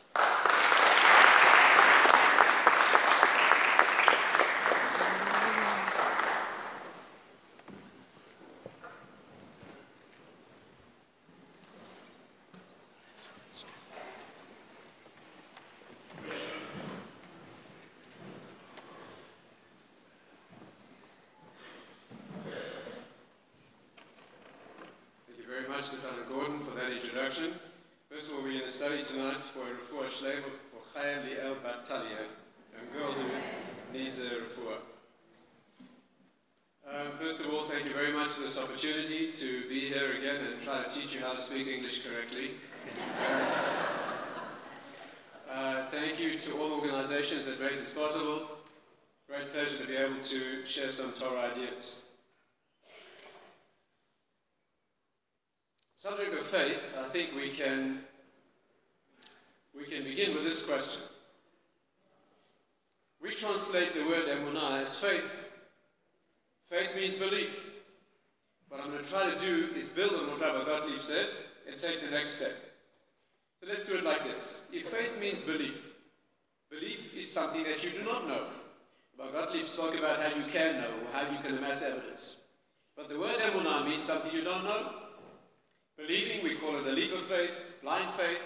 Lieutenant Gordon, for that introduction. First of all, we're going to study tonight for a refuah shleim for Chaya Liel Bat Talia, a girl who needs a refuah. Um, first of all, thank you very much for this opportunity to be here again and try to teach you how to speak English correctly. uh, thank you to all organizations that made this possible. Great pleasure to be able to share some Torah ideas. Subject of faith, I think we can, we can begin with this question. We translate the word emunah as faith. Faith means belief. What I'm going to try to do is build on what Rabbi Gottlieb said and take the next step. So let's do it like this. If faith means belief, belief is something that you do not know. Rabbi Gottlieb spoke about how you can know or how you can amass evidence. But the word emunah means something you don't know. Believing, we call it a leap of faith, blind faith.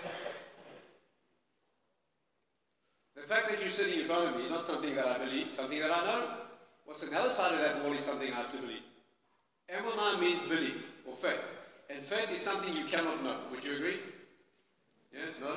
The fact that you're sitting in front of me is not something that I believe, something that I know. What's on the other side of that wall is something I have to believe. Emunah means belief or faith. And faith is something you cannot know. Would you agree? Yes? No?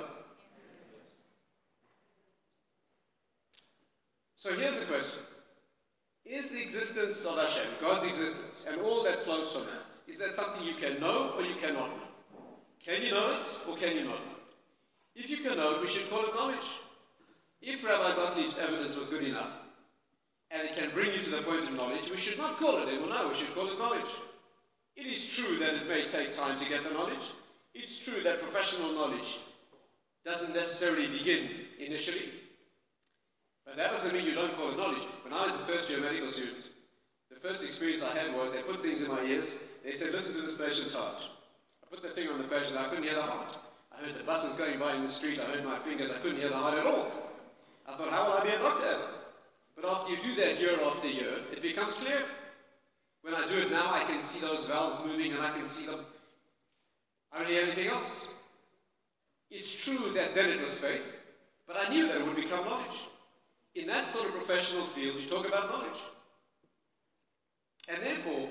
So here's the question. Is the existence of Hashem, God's existence, and all that flows from that, is that something you can know or you cannot know? Can you know it or can you not know it? If you can know it, we should call it knowledge. If Rabbi Gottlieb's evidence was good enough, and it can bring you to the point of knowledge, we should not call it emunah, we should call it knowledge. It is true that it may take time to get the knowledge. It's true that professional knowledge doesn't necessarily begin initially. But that doesn't mean you don't call it knowledge. When I was a first year medical student, the first experience I had was they put things in my ears. They said, listen to this patient's heart. I put the thing on the patient, I couldn't hear the heart. I heard the buses going by in the street, I heard my fingers, I couldn't hear the heart at all. I thought, how will I be a doctor ever? But after you do that year after year, it becomes clear. When I do it now, I can see those valves moving and I can see them. I don't hear anything else. It's true that then it was faith, but I knew that it would become knowledge. In that sort of professional field, you talk about knowledge. And therefore,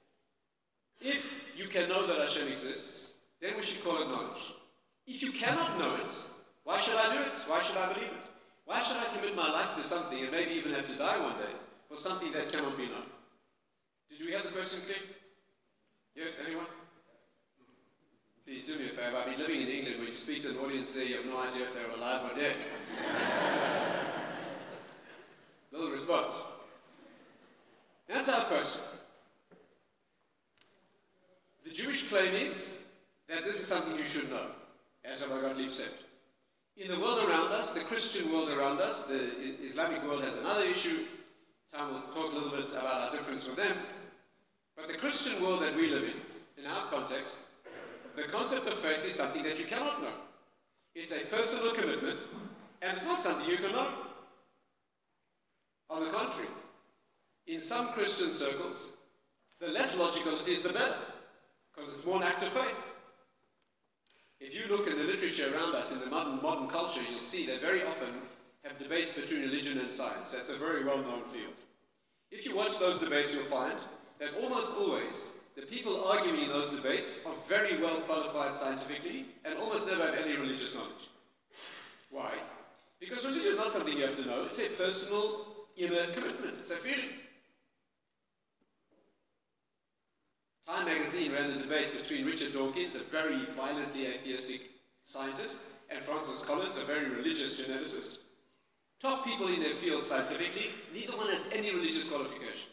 if you can know that Hashem exists, then we should call it knowledge. If you cannot know it, why should I do it? Why should I believe it? Why should I commit my life to something and maybe even have to die one day for something that cannot be known? Did we have the question clear? Yes, anyone? Please do me a favor. I've been living in England. When you speak to an audience there, you have no idea if they're alive or dead. Little response. That's our question. The Jewish claim is that this is something you should know, as Rabbi Gottlieb said. In the world around us, the Christian world around us, the Islamic world has another issue. Tom will talk a little bit about our difference with them. But the Christian world that we live in, in our context, the concept of faith is something that you cannot know. It's a personal commitment, and it's not something you can know. On the contrary, in some Christian circles, the less logical it is, the better, because it's more an act of faith. If you look in the literature around us, in the modern, modern culture, you'll see that very often have debates between religion and science. That's a very well-known field. If you watch those debates, you'll find that almost always the people arguing in those debates are very well qualified scientifically and almost never have any religious knowledge. Why? Because religion is not something you have to know. It's a personal, inner commitment. It's a feeling. Time magazine ran a debate between Richard Dawkins, a very violently atheistic scientist, and Francis Collins, a very religious geneticist. Top people in their field scientifically, neither one has any religious qualification.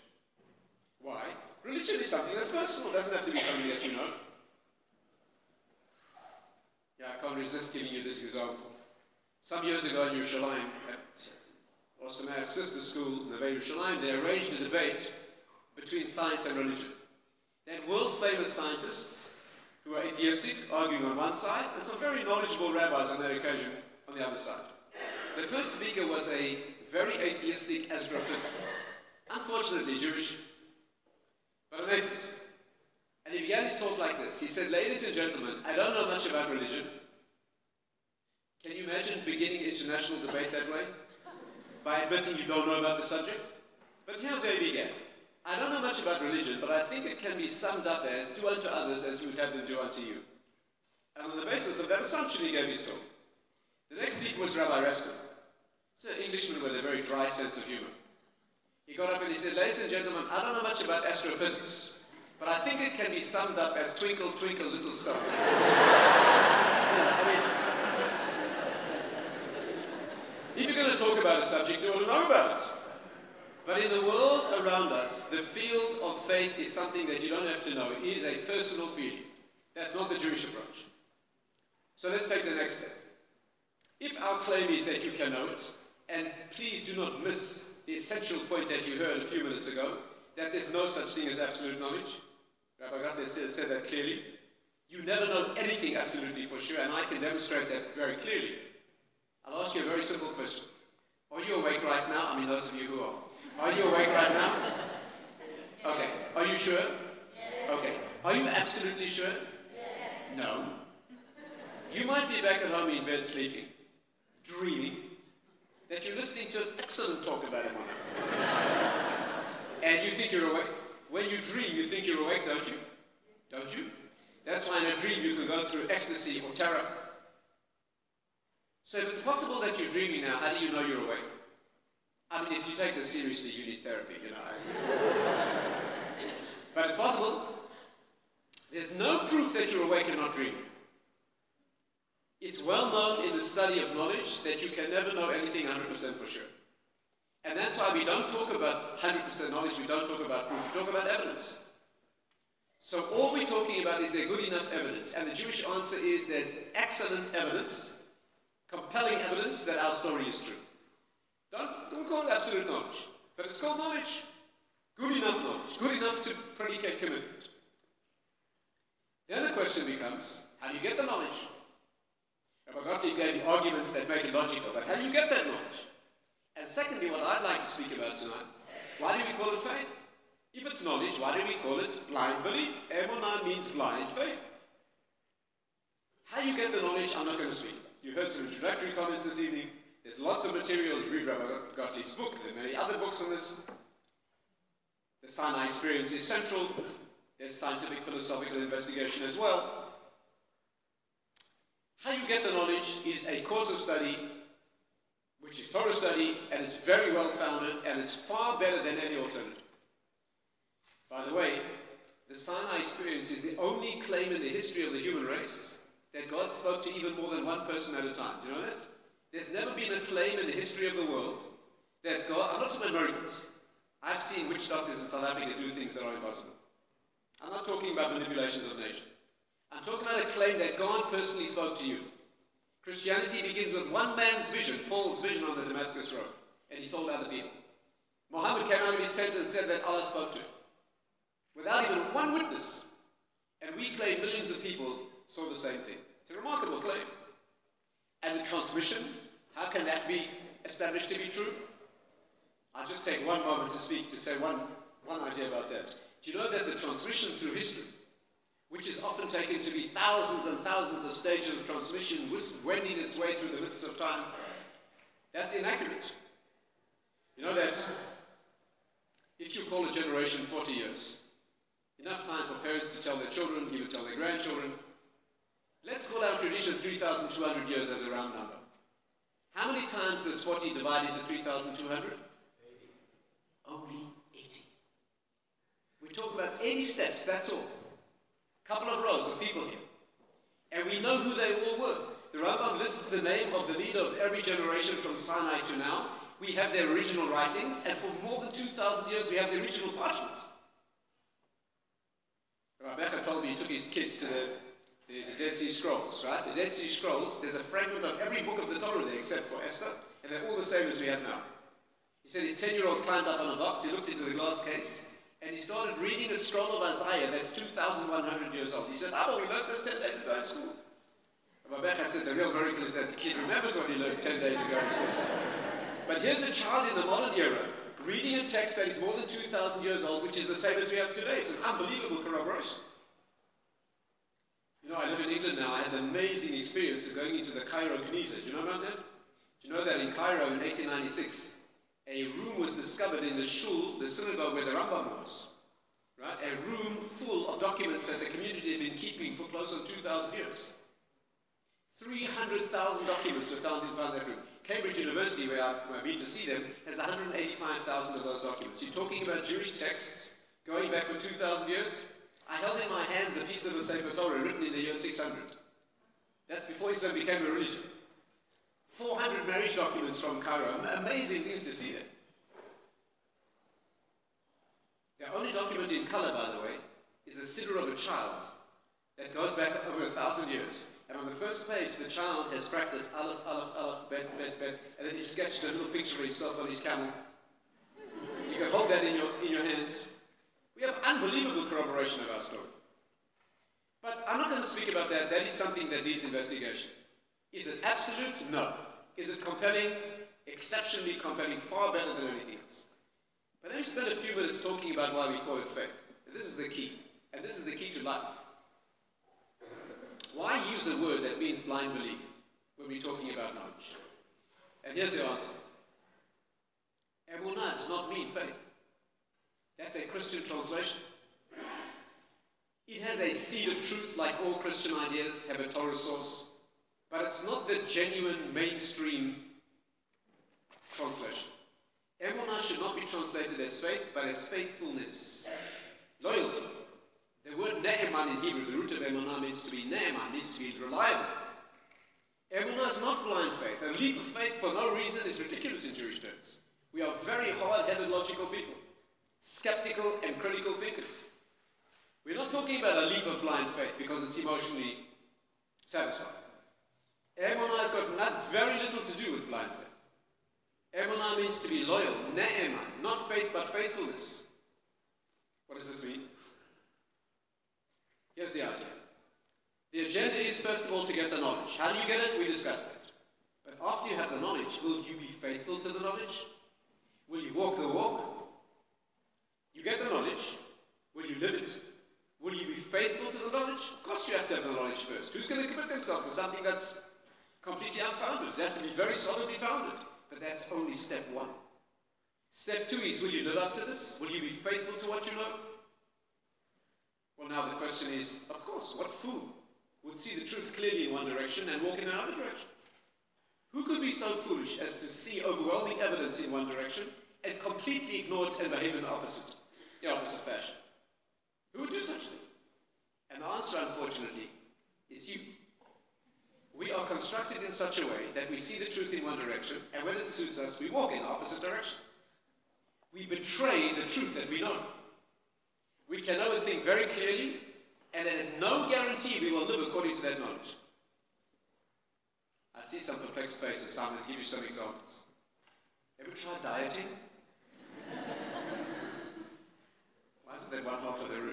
Why? Religion is something that's personal. It doesn't have to be something that you know. Yeah, I can't resist giving you this example. Some years ago in Yerushalayim, at Osamer Sister School in Neve Yerushalayim, they arranged a debate between science and religion. They had world-famous scientists who were atheistic, arguing on one side, and some very knowledgeable rabbis on that occasion on the other side. The first speaker was a very atheistic astrophysicist, unfortunately Jewish, but an atheist. And he began his talk like this. He said, ladies and gentlemen, I don't know much about religion. Can you imagine beginning international debate that way? By admitting you don't know about the subject? But here's where he began. I don't know much about religion, but I think it can be summed up as, do unto others as you would have them do unto you. And on the basis of that assumption, he gave his talk. The next speaker was Rabbi Refson. He's an Englishman with a very dry sense of humor. He got up and he said, ladies and gentlemen, I don't know much about astrophysics, but I think it can be summed up as twinkle, twinkle, little star. I mean, if you're going to talk about a subject, you ought to know about it. But in the world around us, the field of faith is something that you don't have to know. It is a personal feeling. That's not the Jewish approach. So let's take the next step. If our claim is that you can know it, and please do not miss the essential point that you heard a few minutes ago, that there's no such thing as absolute knowledge. Rabbi Gartner said, said that clearly. You never know anything absolutely for sure, and I can demonstrate that very clearly. I'll ask you a very simple question. Are you awake right now? I mean, those of you who are. Are you awake right now? Okay. Are you sure? Okay. Are you absolutely sure? No. You might be back at home in bed sleeping, dreaming that you're listening to an excellent talk about him. And you think you're awake. When you dream, you think you're awake, don't you? Don't you? That's why in a dream you can go through ecstasy or terror. So if it's possible that you're dreaming now, how do you know you're awake? I mean, if you take this seriously, you need therapy, you know. But it's possible. There's no proof that you're awake and not dreaming. It's well known in the study of knowledge that you can never know anything one hundred percent for sure. And that's why we don't talk about one hundred percent knowledge, we don't talk about proof, we talk about evidence. So all we're talking about is there good enough evidence? And the Jewish answer is there's excellent evidence, compelling evidence that our story is true. Don't, don't call it absolute knowledge, but it's called knowledge. Good enough knowledge, good enough to predicate commitment. Then the question becomes, how do you get the knowledge? Rabbi Gottlieb gave you arguments that make it logical, but how do you get that knowledge? And secondly, what I'd like to speak about tonight, why do we call it faith? If it's knowledge, why do we call it blind belief? Emunah means blind faith. How you get the knowledge, I'm not going to speak. You heard some introductory comments this evening. There's lots of material. You read Rabbi Gottlieb's book. There are many other books on this. The Sinai experience is central. There's scientific philosophical investigation as well. How you get the knowledge is a course of study, which is Torah study, and it's very well founded, and it's far better than any alternative. By the way, the Sinai experience is the only claim in the history of the human race that God spoke to even more than one person at a time. Do you know that? There's never been a claim in the history of the world that God, I'm not talking about miracles. I've seen witch doctors in South Africa do things that are impossible. I'm not talking about manipulations of nature. I'm talking about a claim that God personally spoke to you. Christianity begins with one man's vision, Paul's vision on the Damascus Road, and he told other people. Muhammad came out of his tent and said that Allah spoke to him, without even one witness. And we claim millions of people saw the same thing. It's a remarkable claim. And the transmission, how can that be established to be true? I'll just take one moment to speak, to say one, one idea about that. Do you know that the transmission through history, which is often taken to be thousands and thousands of stages of transmission, wending its way through the mists of time, that's inaccurate. You know that if you call a generation forty years, enough time for parents to tell their children, even tell their grandchildren, let's call our tradition three thousand two hundred years as a round number. How many times does forty divide into three thousand two hundred? Only eighty. We talk about eighty steps, that's all. A couple of rows of people here. And we know who they all were. The Rambam lists the name of the leader of every generation from Sinai to now. We have their original writings, and for more than two thousand years we have the original parchments. Rabbi Becher told me he took his kids to the, the, the Dead Sea Scrolls, right? The Dead Sea Scrolls, there's a fragment of every book of the Torah there except for Esther, and they're all the same as we have now. He said his ten-year-old climbed up on a box, he looked into the glass case, and he started reading a scroll of Isaiah that's two thousand one hundred years old. He said, "Abba, we learned this ten days ago in school." Rabbi Becha said the real miracle is that the kid remembers what he learned ten days ago in school. But here's a child in the modern era reading a text that is more than two thousand years old, which is the same as we have today. It's an unbelievable corroboration. You know, I live in England now. I had an amazing experience of going into the Cairo Geniza. Do you know about that? Do you know that in Cairo in eighteen ninety-six, a room was discovered in the shul, the synagogue where the Rambam was, right? A room full of documents that the community had been keeping for close to two thousand years. three hundred thousand documents were found in that room. Cambridge University, where, I, where I've been to see them, has one hundred eighty-five thousand of those documents. You're talking about Jewish texts going back for two thousand years? I held in my hands a piece of the Sefer Torah written in the year six hundred. That's before Islam became a religion. four hundred marriage documents from Cairo. Amazing things to see there. The only document in color, by the way, is the siddur of a child that goes back over a thousand years. And on the first page, the child has practiced Aleph, Aleph, Aleph, Bet, Bet, Bet, and then he sketched a little picture of himself on his camel. You can hold that in your, in your hands. We have unbelievable corroboration of our story. But I'm not going to speak about that. That is something that needs investigation. Is it absolute? No. Is it compelling? Exceptionally compelling, far better than anything else. But let me spend a few minutes talking about why we call it faith. And this is the key. And this is the key to life. Why use a word that means blind belief when we're talking about knowledge? And here's the answer. Emunah does not mean faith. That's a Christian translation. It has a seed of truth, like all Christian ideas have a Torah source, but it's not the genuine mainstream translation. Emunah should not be translated as faith, but as faithfulness, loyalty. The word ne'eman in Hebrew, the root of emunah means to be ne'eman, means to be reliable. Emunah is not blind faith. A leap of faith for no reason is ridiculous in Jewish terms. We are very hard-headed, logical people, skeptical and critical thinkers. We're not talking about a leap of blind faith because it's emotionally satisfying. Emunah has got not, very little to do with blind faith. Emunah means to be loyal, ne'eman, not faith but faithfulness. What does this mean? Here's the idea. The agenda is, first of all, to get the knowledge. How do you get it? We discussed that. But after you have the knowledge, will you be faithful to the knowledge? Will you walk the walk? You get the knowledge. Will you live it? Will you be faithful to the knowledge? Of course you have to have the knowledge first. Who's going to commit themselves to something that's completely unfounded? It has to be very solidly founded. But that's only step one. Step two is, will you live up to this? Will you be faithful to what you know? Well, now the question is, of course, what fool would see the truth clearly in one direction and walk in another direction? Who could be so foolish as to see overwhelming evidence in one direction and completely ignore it and behave in the opposite, the opposite fashion? Who would do such a thing? And the answer, unfortunately, is you. We are constructed in such a way that we see the truth in one direction, and when it suits us, we walk in the opposite direction. We betray the truth that we know. We can know a thing very clearly, and there is no guarantee we will live according to that knowledge. I see some perplexed faces, so I'm going to give you some examples. Ever tried dieting? Why isn't that one half of the room?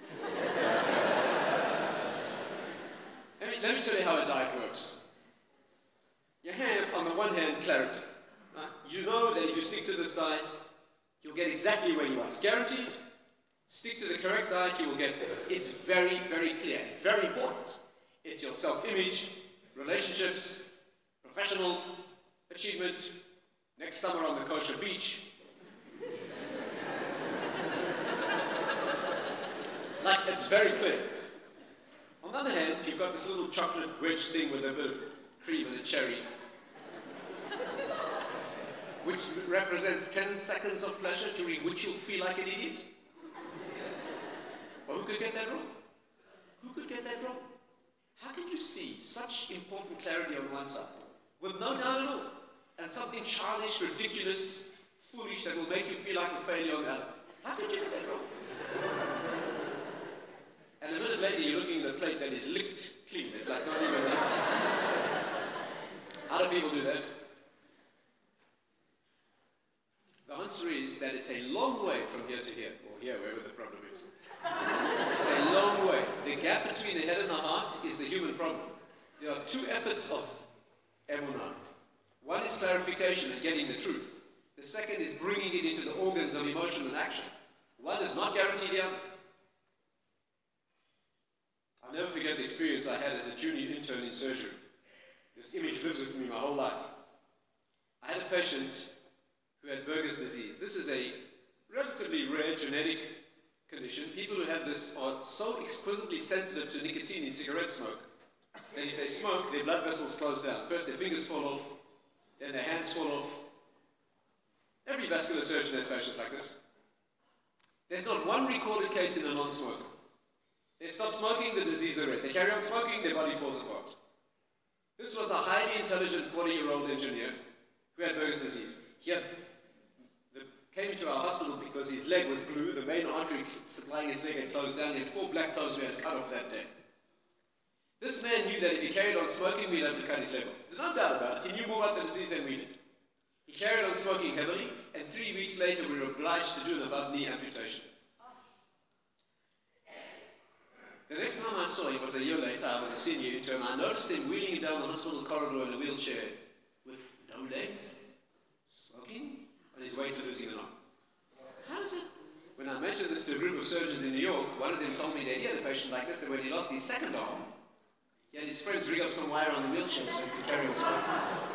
let, me, let me tell you how a diet works. You have, on the one hand, clarity. Right? You know that if you stick to this diet, you'll get exactly where you want. It's guaranteed. Stick to the correct diet, you will get there. It's very, very clear, very important. It's your self-image, relationships, professional achievement, next summer on the kosher beach. Like, it's very clear. On the other hand, you've got this little chocolate wedge thing with a bit of cream and a cherry, which represents ten seconds of pleasure during which you'll feel like an idiot. Well, who could get that wrong? Who could get that wrong? How can you see such important clarity on one side, with no doubt at all, and something childish, ridiculous, foolish that will make you feel like a failure on the other? How could you get that wrong? And a minute later, you're looking at a plate that is licked clean. It's like not even that. How do people do that? The answer is that it's a long way from here to here, or here, wherever the problem is. It's a long way. The gap between the head and the heart is the human problem. There are two efforts of emunah. One is clarification and getting the truth. The second is bringing it into the organs of emotion and action. One does not guarantee the other. I'll never forget the experience I had as a junior intern in surgery. This image lives with me my whole life. I had a patient who had Berger's disease. This is a relatively rare genetic condition. People who have this are so exquisitely sensitive to nicotine in cigarette smoke that if they smoke, their blood vessels close down. First their fingers fall off, then their hands fall off. Every vascular surgeon has patients like this. There's not one recorded case in a non-smoker. They stop smoking, the disease arrests. They carry on smoking, their body falls apart. This was a highly intelligent forty-year-old engineer who had Berger's disease. He had, the, came into our hospital because his leg was blue. The main artery supplying his leg had closed down. He had four black toes we had cut off that day. This man knew that if he carried on smoking, we'd have to cut his leg off. There's no doubt about it. He knew more about the disease than we did. He carried on smoking heavily, and three weeks later we were obliged to do an above-knee amputation. The next time I saw him was a year later. I was a senior intern. I noticed him wheeling down the hospital corridor in a wheelchair with no legs, smoking, on his way to losing an arm. How is it? When I mentioned this to a group of surgeons in New York, one of them told me that he had a patient like this, that when he lost his second arm, he had his friends rig up some wire on the wheelchair so he could carry on smoking.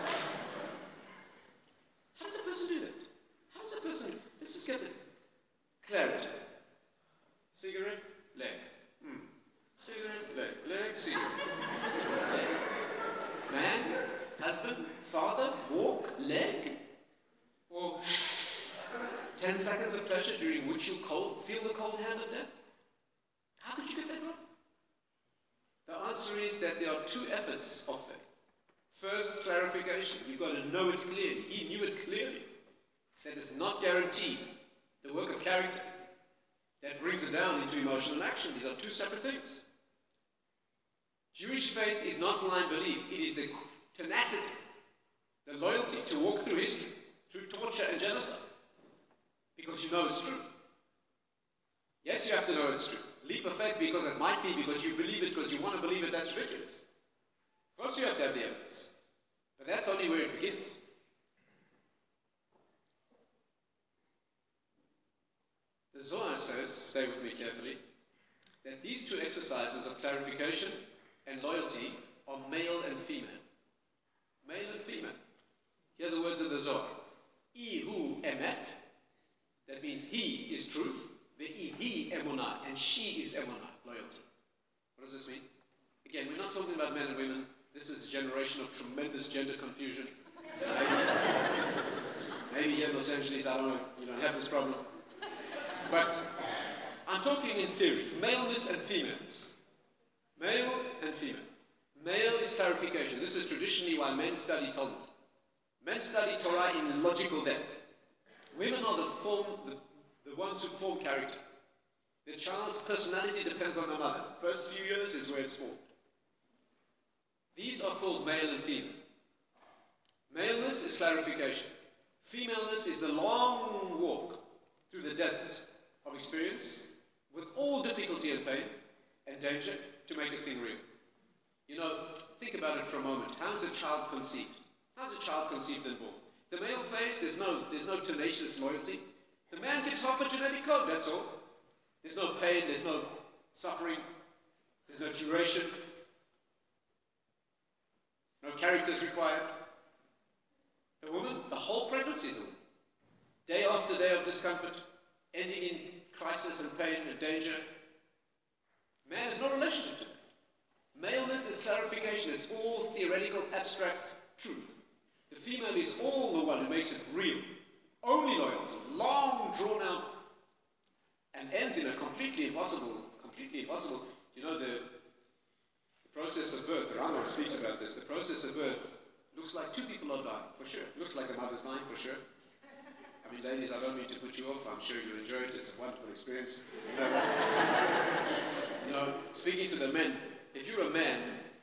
How does a person do that? How does a person, let's just get it. Clarity. Cigarette, leg. Hmm. Cigarette, leg, leg, cigarette. Leg. Man, husband, father, walk, leg. Or ten seconds of pleasure during which you cold, feel the cold hand of death. How could you get that wrong? The answer is that there are two efforts of faith. First, clarification. You've got to know it clearly. He knew it clearly. That does not guarantee the work of character. That brings it down into emotional action. These are two separate things. Jewish faith is not blind belief. It is the tenacity, the loyalty to walk through history, through torture and genocide. Because you know it's true. Yes, you have to know it's true. Leap of faith because it might be, because you believe it, because you want to believe it, that's ridiculous. Of course you have to have the evidence. But that's only where it begins. The Zohar says, stay with me carefully, that these two exercises of clarification and loyalty are male and female. Male and female. Here are the words of the Zohar. Ihu emet, that means he is truth. Ve'ihi emunah, and she is emunah, loyalty. What does this mean? Again, we're not talking about men and women. This is a generation of tremendous gender confusion. Maybe, maybe here in Los Angeles, I don't know, you don't have this problem. But I'm talking in theory, maleness and femaleness. Male and female. Male is clarification. This is traditionally why men study Talmud. Men study Torah in logical depth. Women are the form, the, the ones who form character. The child's personality depends on the mother. First few years is where it's formed. These are called male and female. Maleness is clarification. Femaleness is the long walk through the desert of experience with all difficulty and pain and danger to make a thing real. You know, think about it for a moment. How's a child conceived? How's a child conceived and born? The male phase, there's no, there's no tenacious loyalty. The man gets half a genetic code, that's all. There's no pain, there's no suffering, there's no duration, no characters required. The woman, the whole pregnancy is the woman. Day after day of discomfort, ending in crisis and pain and danger. Man has no relationship to that. Maleness is clarification, it's all theoretical, abstract truth. The female is all the one who makes it real. Only loyalty, long drawn out, and ends in a completely impossible, completely impossible. You know, the, the process of birth, the Rambam speaks about this, the process of birth looks like two people are dying, for sure. Looks like a mother's dying, for sure. I mean, ladies, I don't mean to put you off, I'm sure you enjoy it, it's a wonderful experience. You know, you know, speaking to the men, if you're a man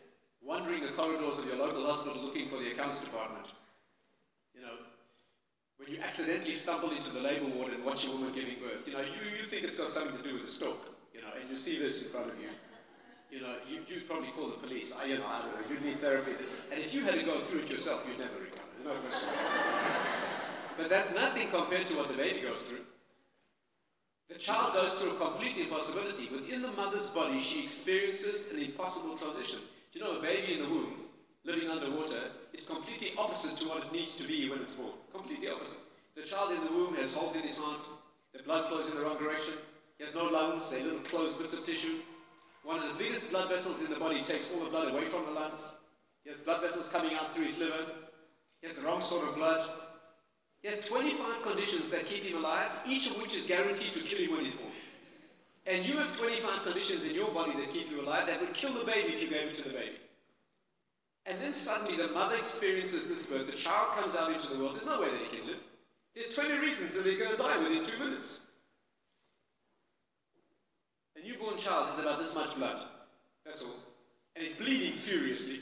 wandering the corridors of your local hospital looking for the accounts department. You know, when you accidentally stumble into the labor ward and watch a woman giving birth, you know, you, you think it's got something to do with the stroke, you know, and you see this in front of you. You know, you, you'd probably call the police. I, you know, I don't know, you need therapy. And if you had to go through it yourself, you'd never recover. There's no question. But that's nothing compared to what the baby goes through. The child goes through a complete impossibility. Within the mother's body, she experiences an impossible transition. Do you know, a baby in the womb, living underwater, is completely opposite to what it needs to be when it's born. Completely opposite. The child in the womb has holes in his heart. The blood flows in the wrong direction. He has no lungs. They're little closed bits of tissue. One of the biggest blood vessels in the body takes all the blood away from the lungs. He has blood vessels coming out through his liver. He has the wrong sort of blood. He has twenty-five conditions that keep him alive, each of which is guaranteed to kill him when he's born. And you have twenty-five conditions in your body that keep you alive that would kill the baby if you gave it to the baby. And then suddenly the mother experiences this birth, the child comes out into the world, there's no way that he can live. There's twenty reasons that he's going to die within two minutes. A newborn child has about this much blood, that's all. And he's bleeding furiously.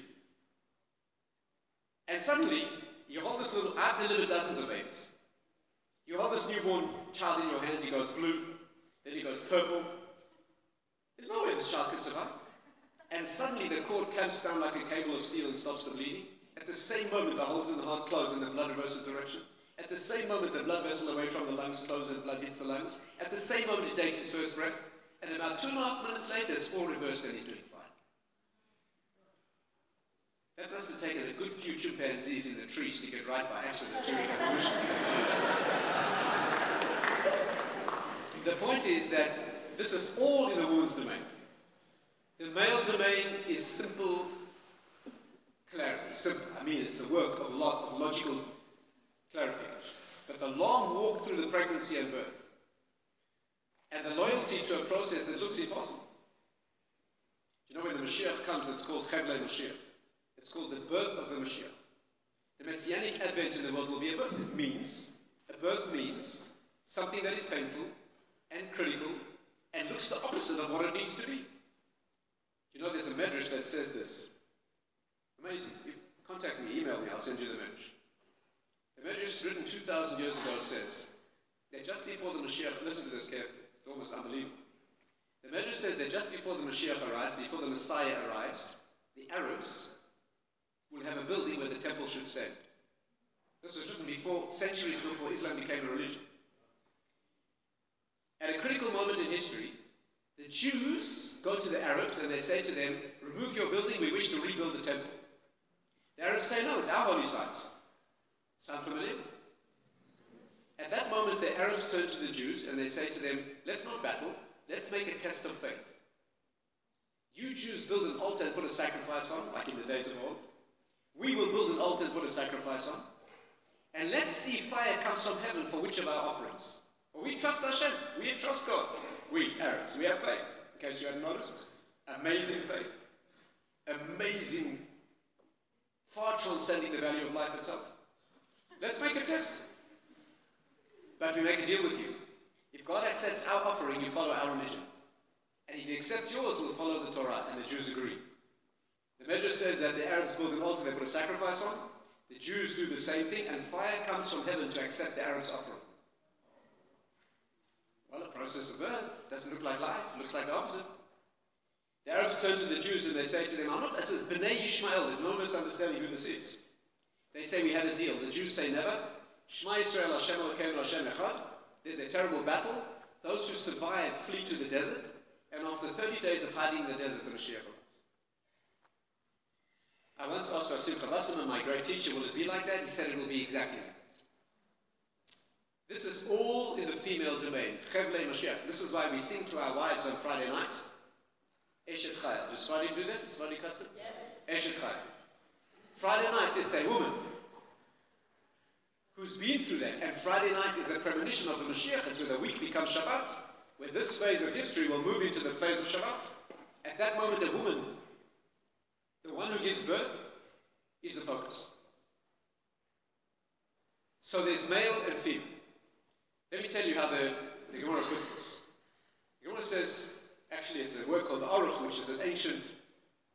And suddenly, you hold this little, I've delivered dozens of babies. You hold this newborn child in your hands, he goes blue, then he goes purple. There's no way this child could survive. And suddenly the cord clamps down like a cable of steel and stops the bleeding. At the same moment, the holes in the heart close and the blood reverses direction. At the same moment, the blood vessel away from the lungs closes and blood hits the lungs. At the same moment, he takes his first breath. And about two and a half minutes later, it's all reversed and he's doing fine. That must have taken a good few chimpanzees in the trees to get right by accident during evolution. The point is that this is all in the woman's domain. The male domain is simple clarity. Simple. I mean, it's the work of, lo of logical clarification. But the long walk through the pregnancy and birth, and the loyalty to a process that looks impossible. You know, when the Mashiach comes, it's called Chevlei Mashiach. It's called the birth of the Mashiach. The Messianic advent in the world will be a birth. It means, a birth means something that is painful and critical and looks the opposite of what it needs to be. You know, there's a medrash that says this. Amazing. You contact me, email me, I'll send you the medrash. The medrash written two thousand years ago says that just before the Mashiach, listen to this carefully, it's almost unbelievable. The medrash says that just before the Mashiach arrives, before the Messiah arrives, the Arabs will have a building where the temple should stand. This was written before, centuries before Islam became a religion. At a critical moment in history, the Jews go to the Arabs and they say to them, remove your building, we wish to rebuild the temple. The Arabs say, no, it's our holy site. Sound familiar? At that moment, the Arabs turn to the Jews and they say to them, let's not battle, let's make a test of faith. You Jews build an altar and put a sacrifice on, like in the days of old. We will build an altar and put a sacrifice on. And let's see if fire comes from heaven for which of our offerings. For we trust Hashem, we trust God. We, Arabs, we have faith. In case you hadn't noticed, amazing faith. Amazing, far transcending the value of life itself. Let's make a test. But we make a deal with you. If God accepts our offering, you follow our religion. And if he accepts yours, we'll follow the Torah. And the Jews agree. The Medrash says that the Arabs build an altar, they put a sacrifice on. The Jews do the same thing, and fire comes from heaven to accept the Arabs' offering. Well, a process of birth doesn't look like life, it looks like the opposite. The Arabs turn to the Jews and they say to them, I'm not, I said, B'nai Yishmael, there's no misunderstanding who this is. They say, we had a deal. The Jews say, never. Shema Yisrael Hashem Elokeinu Hashem Echad. There's a terrible battle. Those who survive flee to the desert. And after thirty days of hiding in the desert, the Mashiach arrives. I once asked Rasim Chavasima, my great teacher, will it be like that? He said it will be exactly like that. This is all in the female domain. Chevlei Mashiach. This is why we sing to our wives on Friday night. Eshet Chayil. Does Friday do that? Is Friday custom? Yes. Eshet Chayil. Friday night, it's a woman who's been through that. And Friday night is the premonition of the Mashiach. It's where the week becomes Shabbat. Where this phase of history will move into the phase of Shabbat. At that moment, a woman, the one who gives birth, is the focus. So there's male and female. Let me tell you how the, the Gemara puts this. The Gemara says, actually it's a word called the Aruch, which is an ancient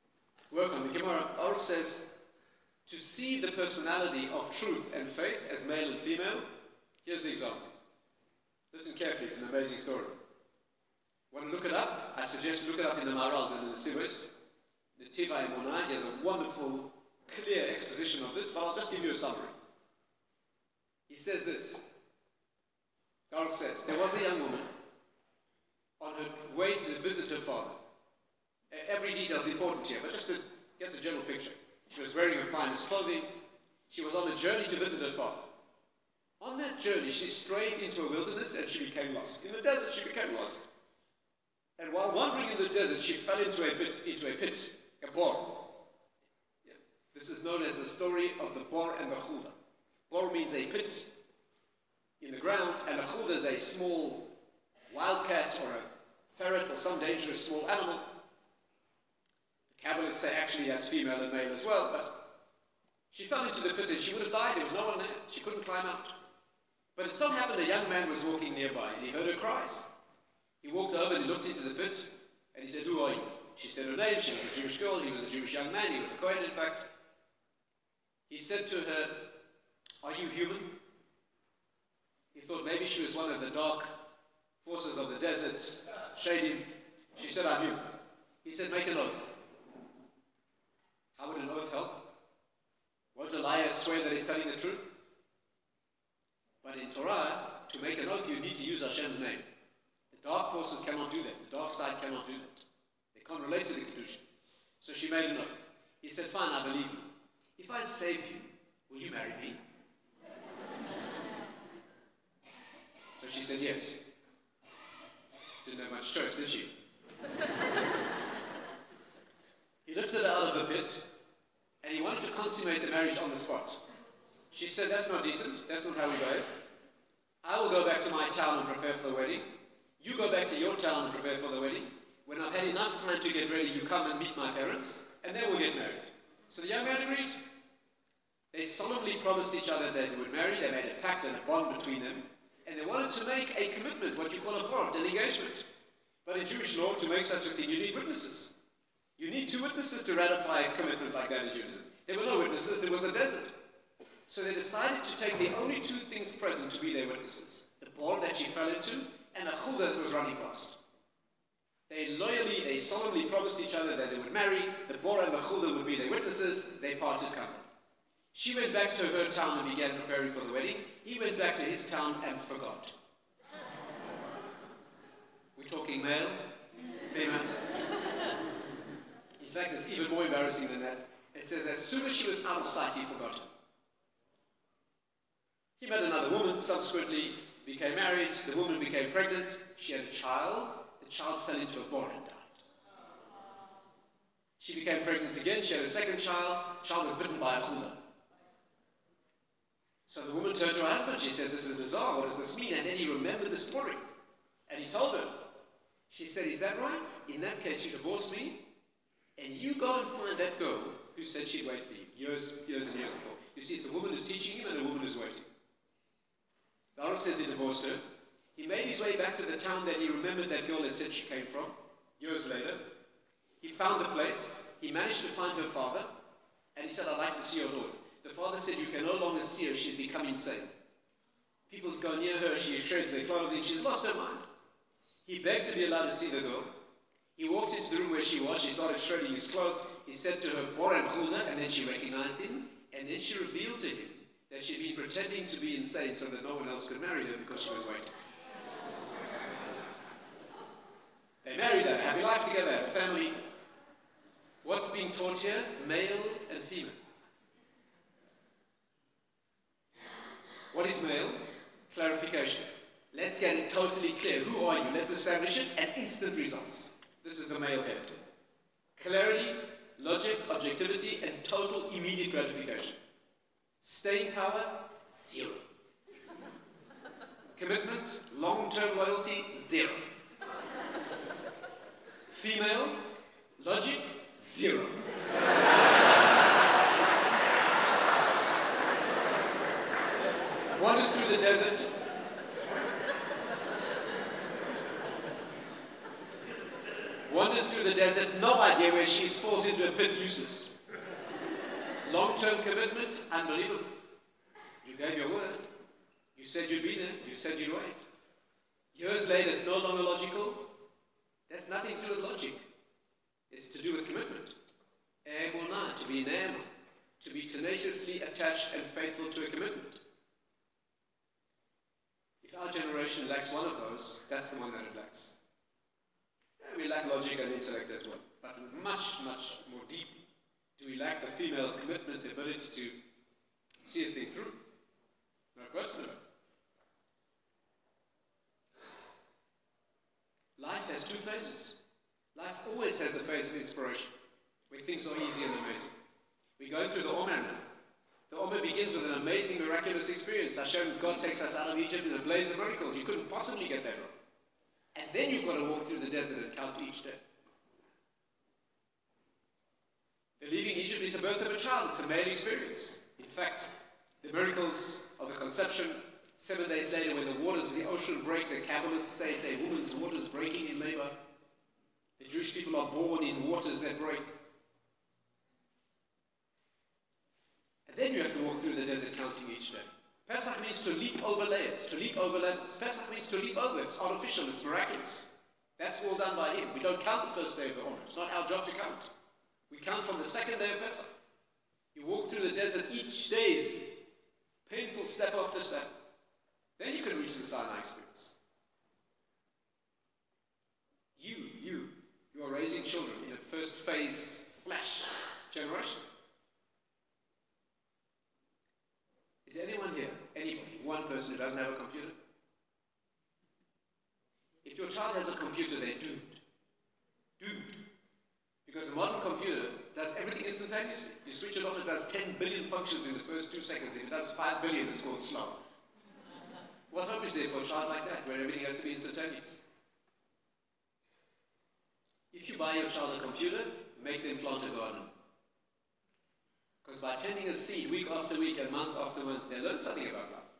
work on the Gemara. Aruch says, to see the personality of truth and faith as male and female, here's the example. Listen carefully, it's an amazing story. Want to look it up? I suggest you look it up in the Maharal and in the Sivos. The Tiva Emunah, he has a wonderful, clear exposition of this, but I'll just give you a summary. He says this. Aruch says, there was a young woman on her way to visit her father. Every detail is important here, but just to get the general picture. She was wearing her finest clothing. She was on a journey to visit her father. On that journey, she strayed into a wilderness and she became lost. In the desert, she became lost. And while wandering in the desert, she fell into a pit, into a pit, a bor. Yeah. This is known as the story of the bor and the chuda. Bor means a pit in the ground, and a chuda is a small wildcat or a ferret or some dangerous small animal. Kabbalists say actually that's female and male as well, but she fell into the pit and she would have died. There was no one there. She couldn't climb out. But it so happened a young man was walking nearby and he heard her cries. He walked over and he looked into the pit and he said, who are you? She said her name. She was a Jewish girl. He was a Jewish young man. He was a Kohen, in fact. He said to her, are you human? He thought maybe she was one of the dark forces of the desert, shading. She said, I'm human. He said, make an oath. How would an oath help? Won't a liar swear that he's telling the truth? But in Torah, to make an oath, you need to use Hashem's name. The dark forces cannot do that. The dark side cannot do that. They can't relate to the Kedusha. So she made an oath. He said, fine, I believe you. If I save you, will you marry me? So she said yes. Didn't have much choice, did she? He lifted her out of the pit, and he wanted to consummate the marriage on the spot. She said, that's not decent, that's not how we behave. I will go back to my town and prepare for the wedding. You go back to your town and prepare for the wedding. When I've had enough time to get ready, you come and meet my parents, and then we'll get married. So the young man agreed. They solemnly promised each other that they would marry. They made a pact and a bond between them, and they wanted to make a commitment, what you call a vort, an engagement. But in Jewish law, to make such a thing, you need witnesses. You need two witnesses to ratify a commitment like that in Judaism. There were no witnesses, there was a desert. So they decided to take the only two things present to be their witnesses. The bor that she fell into, and a chuda that was running past. They loyally, they solemnly promised each other that they would marry. The bor and the chuda would be their witnesses. They parted company. She went back to her town and began preparing for the wedding. He went back to his town and forgot. We're talking male, female. In fact, it's even more embarrassing than that. It says, as soon as she was out of sight, he forgot her. He met another woman, subsequently became married. The woman became pregnant. She had a child. The child fell into a bor and died. She became pregnant again. She had a second child. The child was bitten by a chuda. So the woman turned to her husband. She said, this is bizarre. What does this mean? And then he remembered the story. And he told her. She said, is that right? In that case, you divorce me, and you go and find that girl who said she'd wait for you years, years and years before. You see, it's a woman who's teaching him and a woman who's waiting. The Aruch says he divorced her. He made his way back to the town that he remembered that girl had said she came from. Years later, he found the place. He managed to find her father, and he said, I'd like to see your daughter. The father said, you can no longer see her. She's become insane. People go near her. She shreds their clothing. She's lost her mind. He begged to be allowed to see the girl. He walked into the room where she was. She started shredding his clothes. He said to her, bor and chuda, and then she recognized him. And then she revealed to him that she'd been pretending to be insane so that no one else could marry her because she was waiting. They married, they had a happy life together, had a family. What's being taught here? Male and female. What is male? Clarification. Let's get it totally clear. Who are you? Let's establish it, and instant results. This is the male head. Clarity, logic, objectivity, and total immediate gratification. Staying power, zero. Commitment, long-term loyalty, zero. Female, logic, zero. Wanders through the desert. Wanders through through the desert, no idea where she is, falls into a pit, useless. Long-term commitment, unbelievable. You gave your word. You said you'd be there. You said you'd wait. Years later, it's no longer logical. That's nothing to do with logic. It's to do with commitment. Emunah, to be ne'emah, to be tenaciously attached and faithful to a commitment. If our generation lacks one of those, that's the one that it lacks. Yeah, we lack logic and intellect as well, but much, much more deeply do we lack the female commitment, the ability to see a thing through. No question about it. Life has two phases. Life always has the phase of inspiration, where things are easy and amazing. We're going through the Omer now. The Omer begins with an amazing, miraculous experience. Hashem, God takes us out of Egypt in a blaze of miracles. You couldn't possibly get that wrong. And then you've got to walk through the desert and count each day. The leaving Egypt is the birth of a child. It's a male experience. In fact, the miracles of the conception, seven days later when the waters of the ocean break, the Kabbalists say it's a woman's waters breaking in labor. The Jewish people are born in waters that break. And then you have to walk through the desert counting each day. Pesach means to leap over layers, to leap over levels. Pesach means to leap over. It's artificial, it's miraculous. That's all done by him. We don't count the first day of the Omer. It's not our job to count. We count from the second day of Pesach. You walk through the desert each day's painful step after step. Then you can reach the Sinai experience. You, you, you are raising children in a first phase flash generation. Is there anyone here, anybody, one person who doesn't have a computer? If your child has a computer, they're doomed. Doomed. Because a modern computer does everything instantaneously. You switch it on, it does ten billion functions in the first two seconds. If it does five billion, it's called slow. What hope is there for a child like that, where everything has to be instantaneous? If you buy your child a computer, make them plant a garden. Because by tending a seed week after week and month after month, they learn something about life.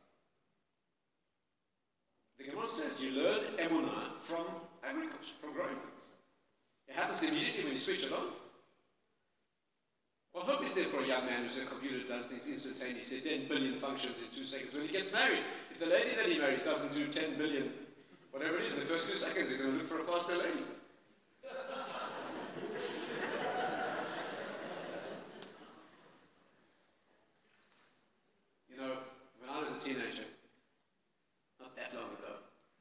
The Gemara says you learn emunah from agriculture, from growing things. It happens immediately when you switch it on. What hope is there for a young man who's a computer that does things instantaneously, ten billion functions in two seconds? When he gets married, if the lady that he marries doesn't do ten billion, whatever it is, in the first two seconds, he's going to look for a faster lady. You know, when I was a teenager, not that long ago,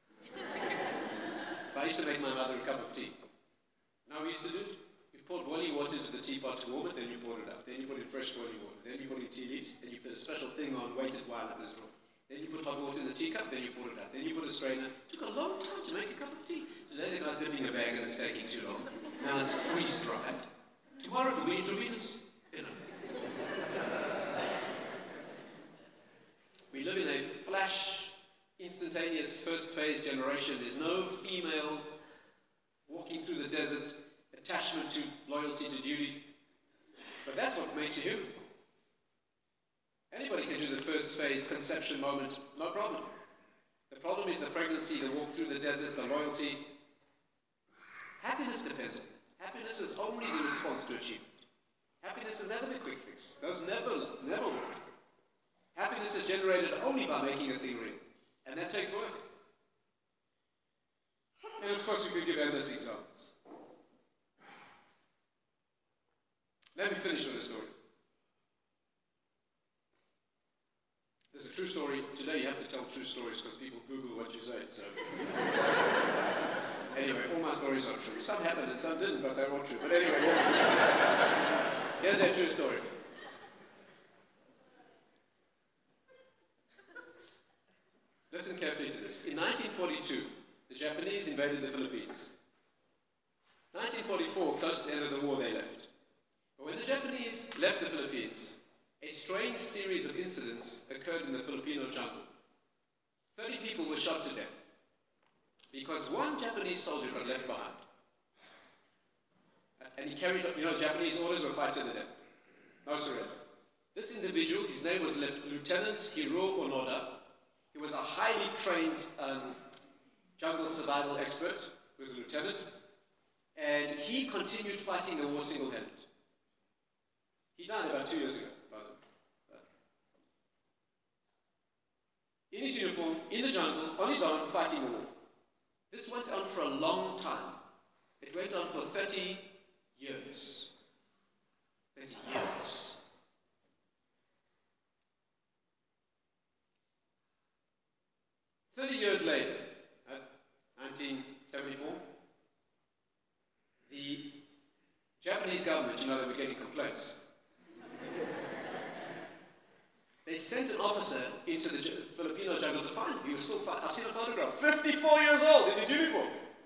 if I used to make my mother a cup of tea, you know how we used to do it? You poured boiling water into the teapot to warm it, then you poured it up. Then you put in fresh boiling water. Then you put in tea leaves. Then you put a special thing on, waited while it was drawn. Then you put hot water in the teacup, then you poured it up. Then you put a strainer. It took a long time to make a cup of tea. Today the guy's dipping a bag and it's taking too long. Now it's freeze-dried. Tomorrow it'll be intravenous. You know. We live in a flash, instantaneous first phase generation. There's no female walking through the desert, attachment to loyalty to duty. But that's what makes you human. Anybody can do the first phase conception moment, no problem. The problem is the pregnancy, the walk through the desert, the loyalty. Happiness depends on it. Happiness is only the response to achievement. Happiness is never the quick fix. Those never, never work. Happiness is generated only by making a thing real. And that takes work. And of course, we could give endless examples. Let me finish with a story. There's a true story. Today you have to tell true stories because people Google what you say. So. Anyway, all my stories are true. Some happened and some didn't, but they're all true. But anyway, here's a true story. Listen carefully to this. In nineteen forty-two, the Japanese invaded the Philippines. nineteen forty-four, close to the end of the war, they left. But when the Japanese left the Philippines, a strange series of incidents occurred in the Filipino jungle. thirty people were shot to death because one Japanese soldier got left behind. And he carried, you know, Japanese orders were fight to the death. No surrender. This individual, his name was Lieutenant Hiro Onoda. He was a highly trained um, jungle survival expert. He was a lieutenant. And he continued fighting the war single-handed. He died about two years ago, by the way. In his uniform, in the jungle, on his own, fighting the war. This went on for a long time. It went on for thirty years. thirty years. thirty years later, nineteen seventy-four, the Japanese government, you know, they were getting complaints. They sent an officer into the Filipino jungle to find him. He was still fighting. I've seen a photograph. fifty-four years old in his uniform.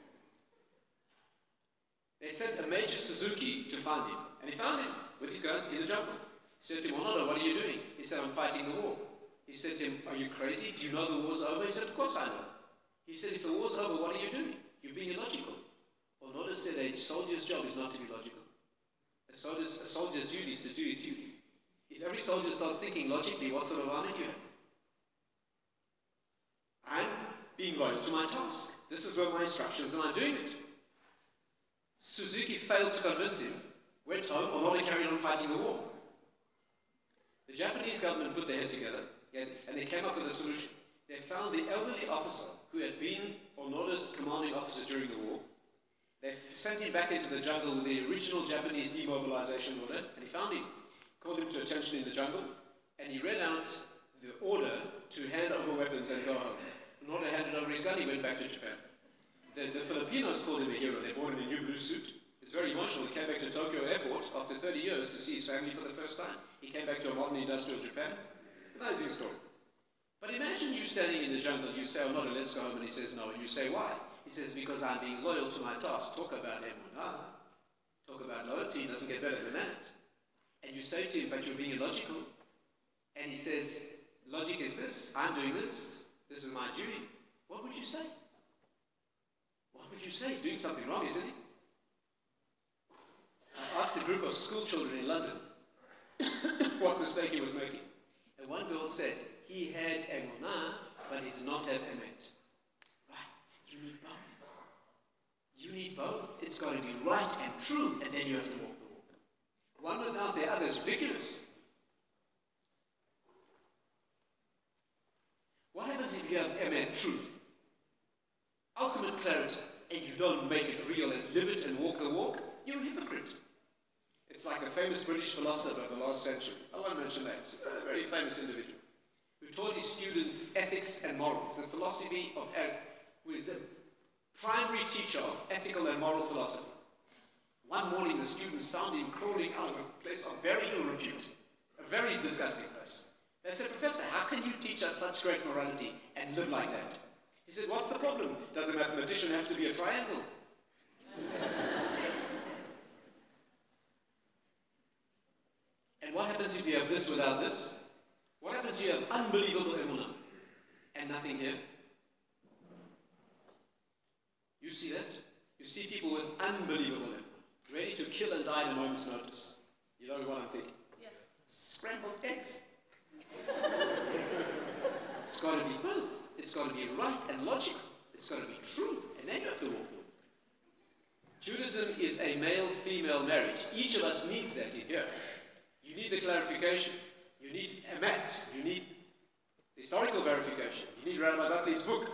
They sent a Major Suzuki to find him. And he found him with his gun in the jungle. He said to him, Onoda, what are you doing? He said, I'm fighting the war. He said to him, are you crazy? Do you know the war's over? He said, of course I know. He said, if the war's over, what are you doing? You're being illogical. Onoda said a soldier's job is not to be logical. A soldier's, a soldier's duty is to do his duty. If every soldier starts thinking logically, what sort of army do you have? I'm being loyal to my task. This is where my instructions, and I'm doing it. Suzuki failed to convince him, went home, Onoda carried on fighting the war. The Japanese government put their head together, and they came up with a solution. They found the elderly officer who had been Onoda's commanding officer during the war. They sent him back into the jungle with the original Japanese demobilization order, and he found him, called him to attention in the jungle, and he read out the order to hand over weapons and go home. Onoda handed over his gun, he went back to Japan. The, the Filipinos called him a hero. They bought him a new blue suit. It's very emotional. He came back to Tokyo Airport after thirty years to see his family for the first time. He came back to a modern industrial Japan. Amazing story. But imagine you standing in the jungle, you say, Onoda, let's go home, and he says no, and you say, why? He says, because I'm being loyal to my task. Talk about emunah. Talk about loyalty, it doesn't get better than that. And you say to him, but you're being illogical. And he says, logic is this, I'm doing this, this is my duty. What would you say? What would you say? He's doing something wrong, isn't he? I asked a group of school children in London what mistake he was making. And one girl said, he had emunah, but he did not have emet. Right, you need both. You need both. It's got to be right and true, and then you have to walk the walk. One without the other is ridiculous. What happens if you have emet, truth? Ultimate clarity, and you don't make it real and live it and walk the walk, you're a hypocrite. It's like a famous British philosopher of the last century. I won't mention names. A very famous individual who taught his students ethics and morals, the philosophy of Eric, who is the primary teacher of ethical and moral philosophy. One morning, the students found him crawling out of a place of very ill repute, a very disgusting place. They said, Professor, how can you teach us such great morality and live like that? He said, what's the problem? Does a mathematician have to be a triangle? And what happens if you have this without this? What happens if you have unbelievable emunah and nothing here? You see that? You see people with unbelievable emunah, ready to kill and die at a moment's notice. You know what I'm thinking? Yeah. Scrambled eggs. It's got to be both. It's got to be right and logical. It's got to be true. And then you have to walk the walk. Judaism is a male-female marriage. Each of us needs that in here. You need the clarification. You need emet. You need historical verification. You need Rabbi Gottlieb's book.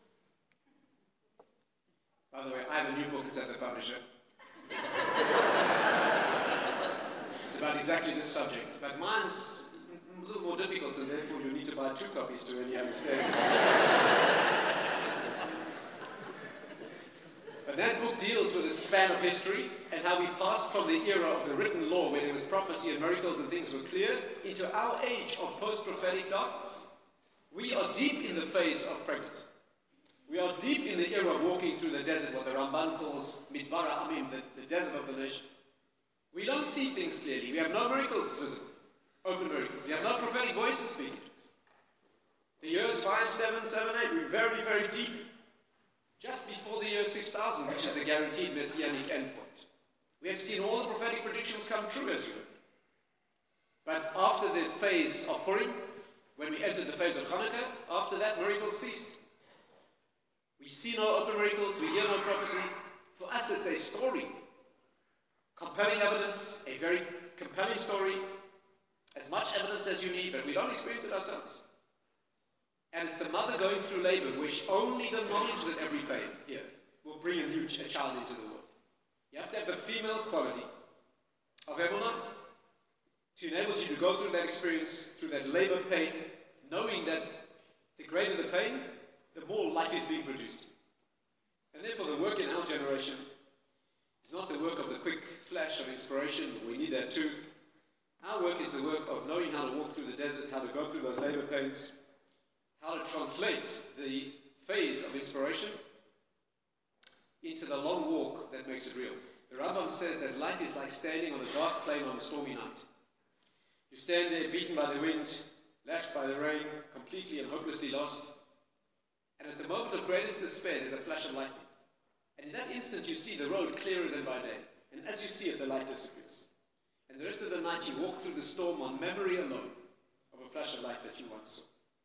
By the way, I have a new book. It's at the publisher. It's about exactly this subject. But mine's a little more difficult, and therefore you need to buy two copies to really understand. But that book deals with the span of history and how we passed from the era of the written law, where there was prophecy and miracles and things were clear, into our age of post-prophetic darkness. We are deep in the phase of pregnancy. We are deep in the era walking through the desert, what the Ramban calls Midbara Amim, the, the desert of the nations. We don't see things clearly. We have no miracles visible. Open miracles. We have no prophetic voices speaking to us. The years five, seven, seven, eight, we're very, very deep. Just before the year six thousand, which is the guaranteed messianic endpoint. We have seen all the prophetic predictions come true, as you heard. But after the phase of Purim, when we entered the phase of Hanukkah, after that, miracles ceased. We see no open miracles, we hear no prophecy, For us, it's a story. Compelling evidence, a very compelling story, as much evidence as you need, but we don't experience it ourselves. And it's the mother going through labor, which only the knowledge that every pain here will bring a new ch a child into the world. You have to have the female quality of Emunah to enable you to go through that experience, through that labor pain, knowing that the greater the pain, the more life is being produced. And therefore the work in our generation is not the work of the quick flash of inspiration, we need that too. Our work is the work of knowing how to walk through the desert, how to go through those labor pains, how to translate the phase of inspiration into the long walk that makes it real. The Rambam says that life is like standing on a dark plain on a stormy night. You stand there beaten by the wind, lashed by the rain, completely and hopelessly lost. And at the moment of greatest despair, there's a flash of lightning. And in that instant, you see the road clearer than by day. And as you see it, the light disappears. And the rest of the night, you walk through the storm on memory alone of a flash of light that you once saw.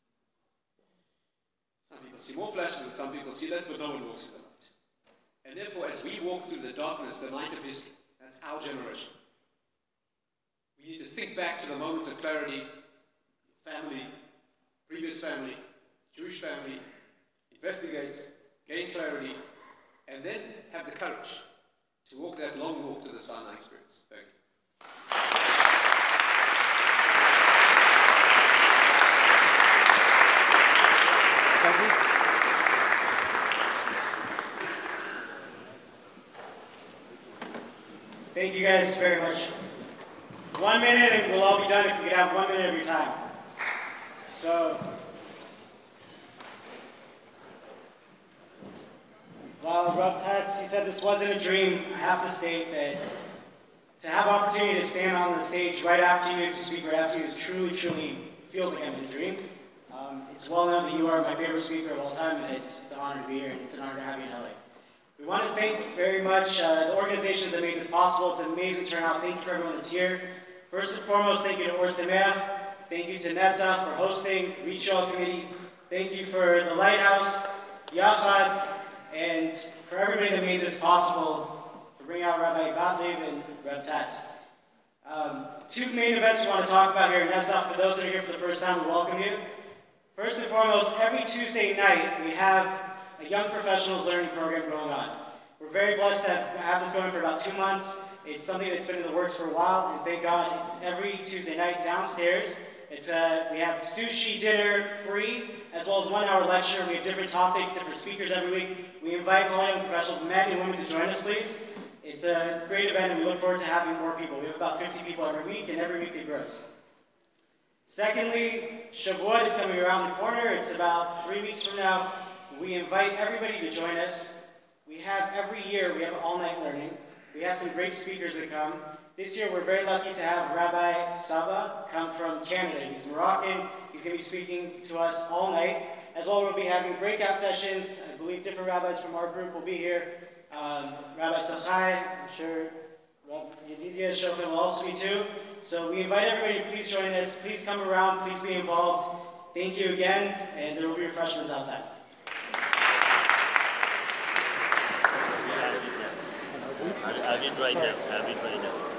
Some people see more flashes and some people see less, but no one walks in the light. And therefore, as we walk through the darkness, the night of history, that's our generation. We need to think back to the moments of clarity, family, previous family, Jewish family, investigate, gain clarity, and then have the courage to walk that long walk to the Sinai experience. Thank you. Thank you. Thank you guys very much. One minute and we'll all be done if we could have one minute of your time. So, while Rav Tats, he said this wasn't a dream, I have to state that to have opportunity to stand on the stage right after you, to speak right after you, is truly, truly, feels like I'm in a dream. Um, it's well known that you are my favorite speaker of all time, and it's, it's an honor to be here, and it's an honor to have you in L A. We want to thank very much uh, the organizations that made this possible. It's an amazing turnout. Thank you for everyone that's here. First and foremost, thank you to Or Sameach. Thank you to Nessa for hosting, Reach Y'all Committee. Thank you for the Lighthouse, Yachad, and for everybody that made this possible, for bringing out Rabbi Gottlieb and Rav Tats. Um, two main events we want to talk about here in Nessa. For those that are here for the first time, we welcome you. First and foremost, every Tuesday night, we have a Young Professionals Learning Program going on. We're very blessed to have, have this going for about two months. It's something that's been in the works for a while, and thank God it's every Tuesday night downstairs. It's uh, we have sushi dinner free, as well as one hour lecture. We have different topics, different speakers every week. We invite all young professionals, men and women, to join us, please. It's a great event, and we look forward to having more people. We have about fifty people every week, and every week it grows. Secondly, Shavuot is coming around the corner. It's about three weeks from now. We invite everybody to join us. We have every year, we have all-night learning. We have some great speakers that come. This year, we're very lucky to have Rabbi Saba come from Canada. He's Moroccan. He's going to be speaking to us all night. As well, we'll be having breakout sessions. I believe different rabbis from our group will be here. Um, Rabbi Sachai, I'm sure Rabbi Yedidia Shofin will also be too. So we invite everybody to please join us. Please come around. Please be involved. Thank you again, and there will be refreshments outside. I'll get right now. I'll get right now.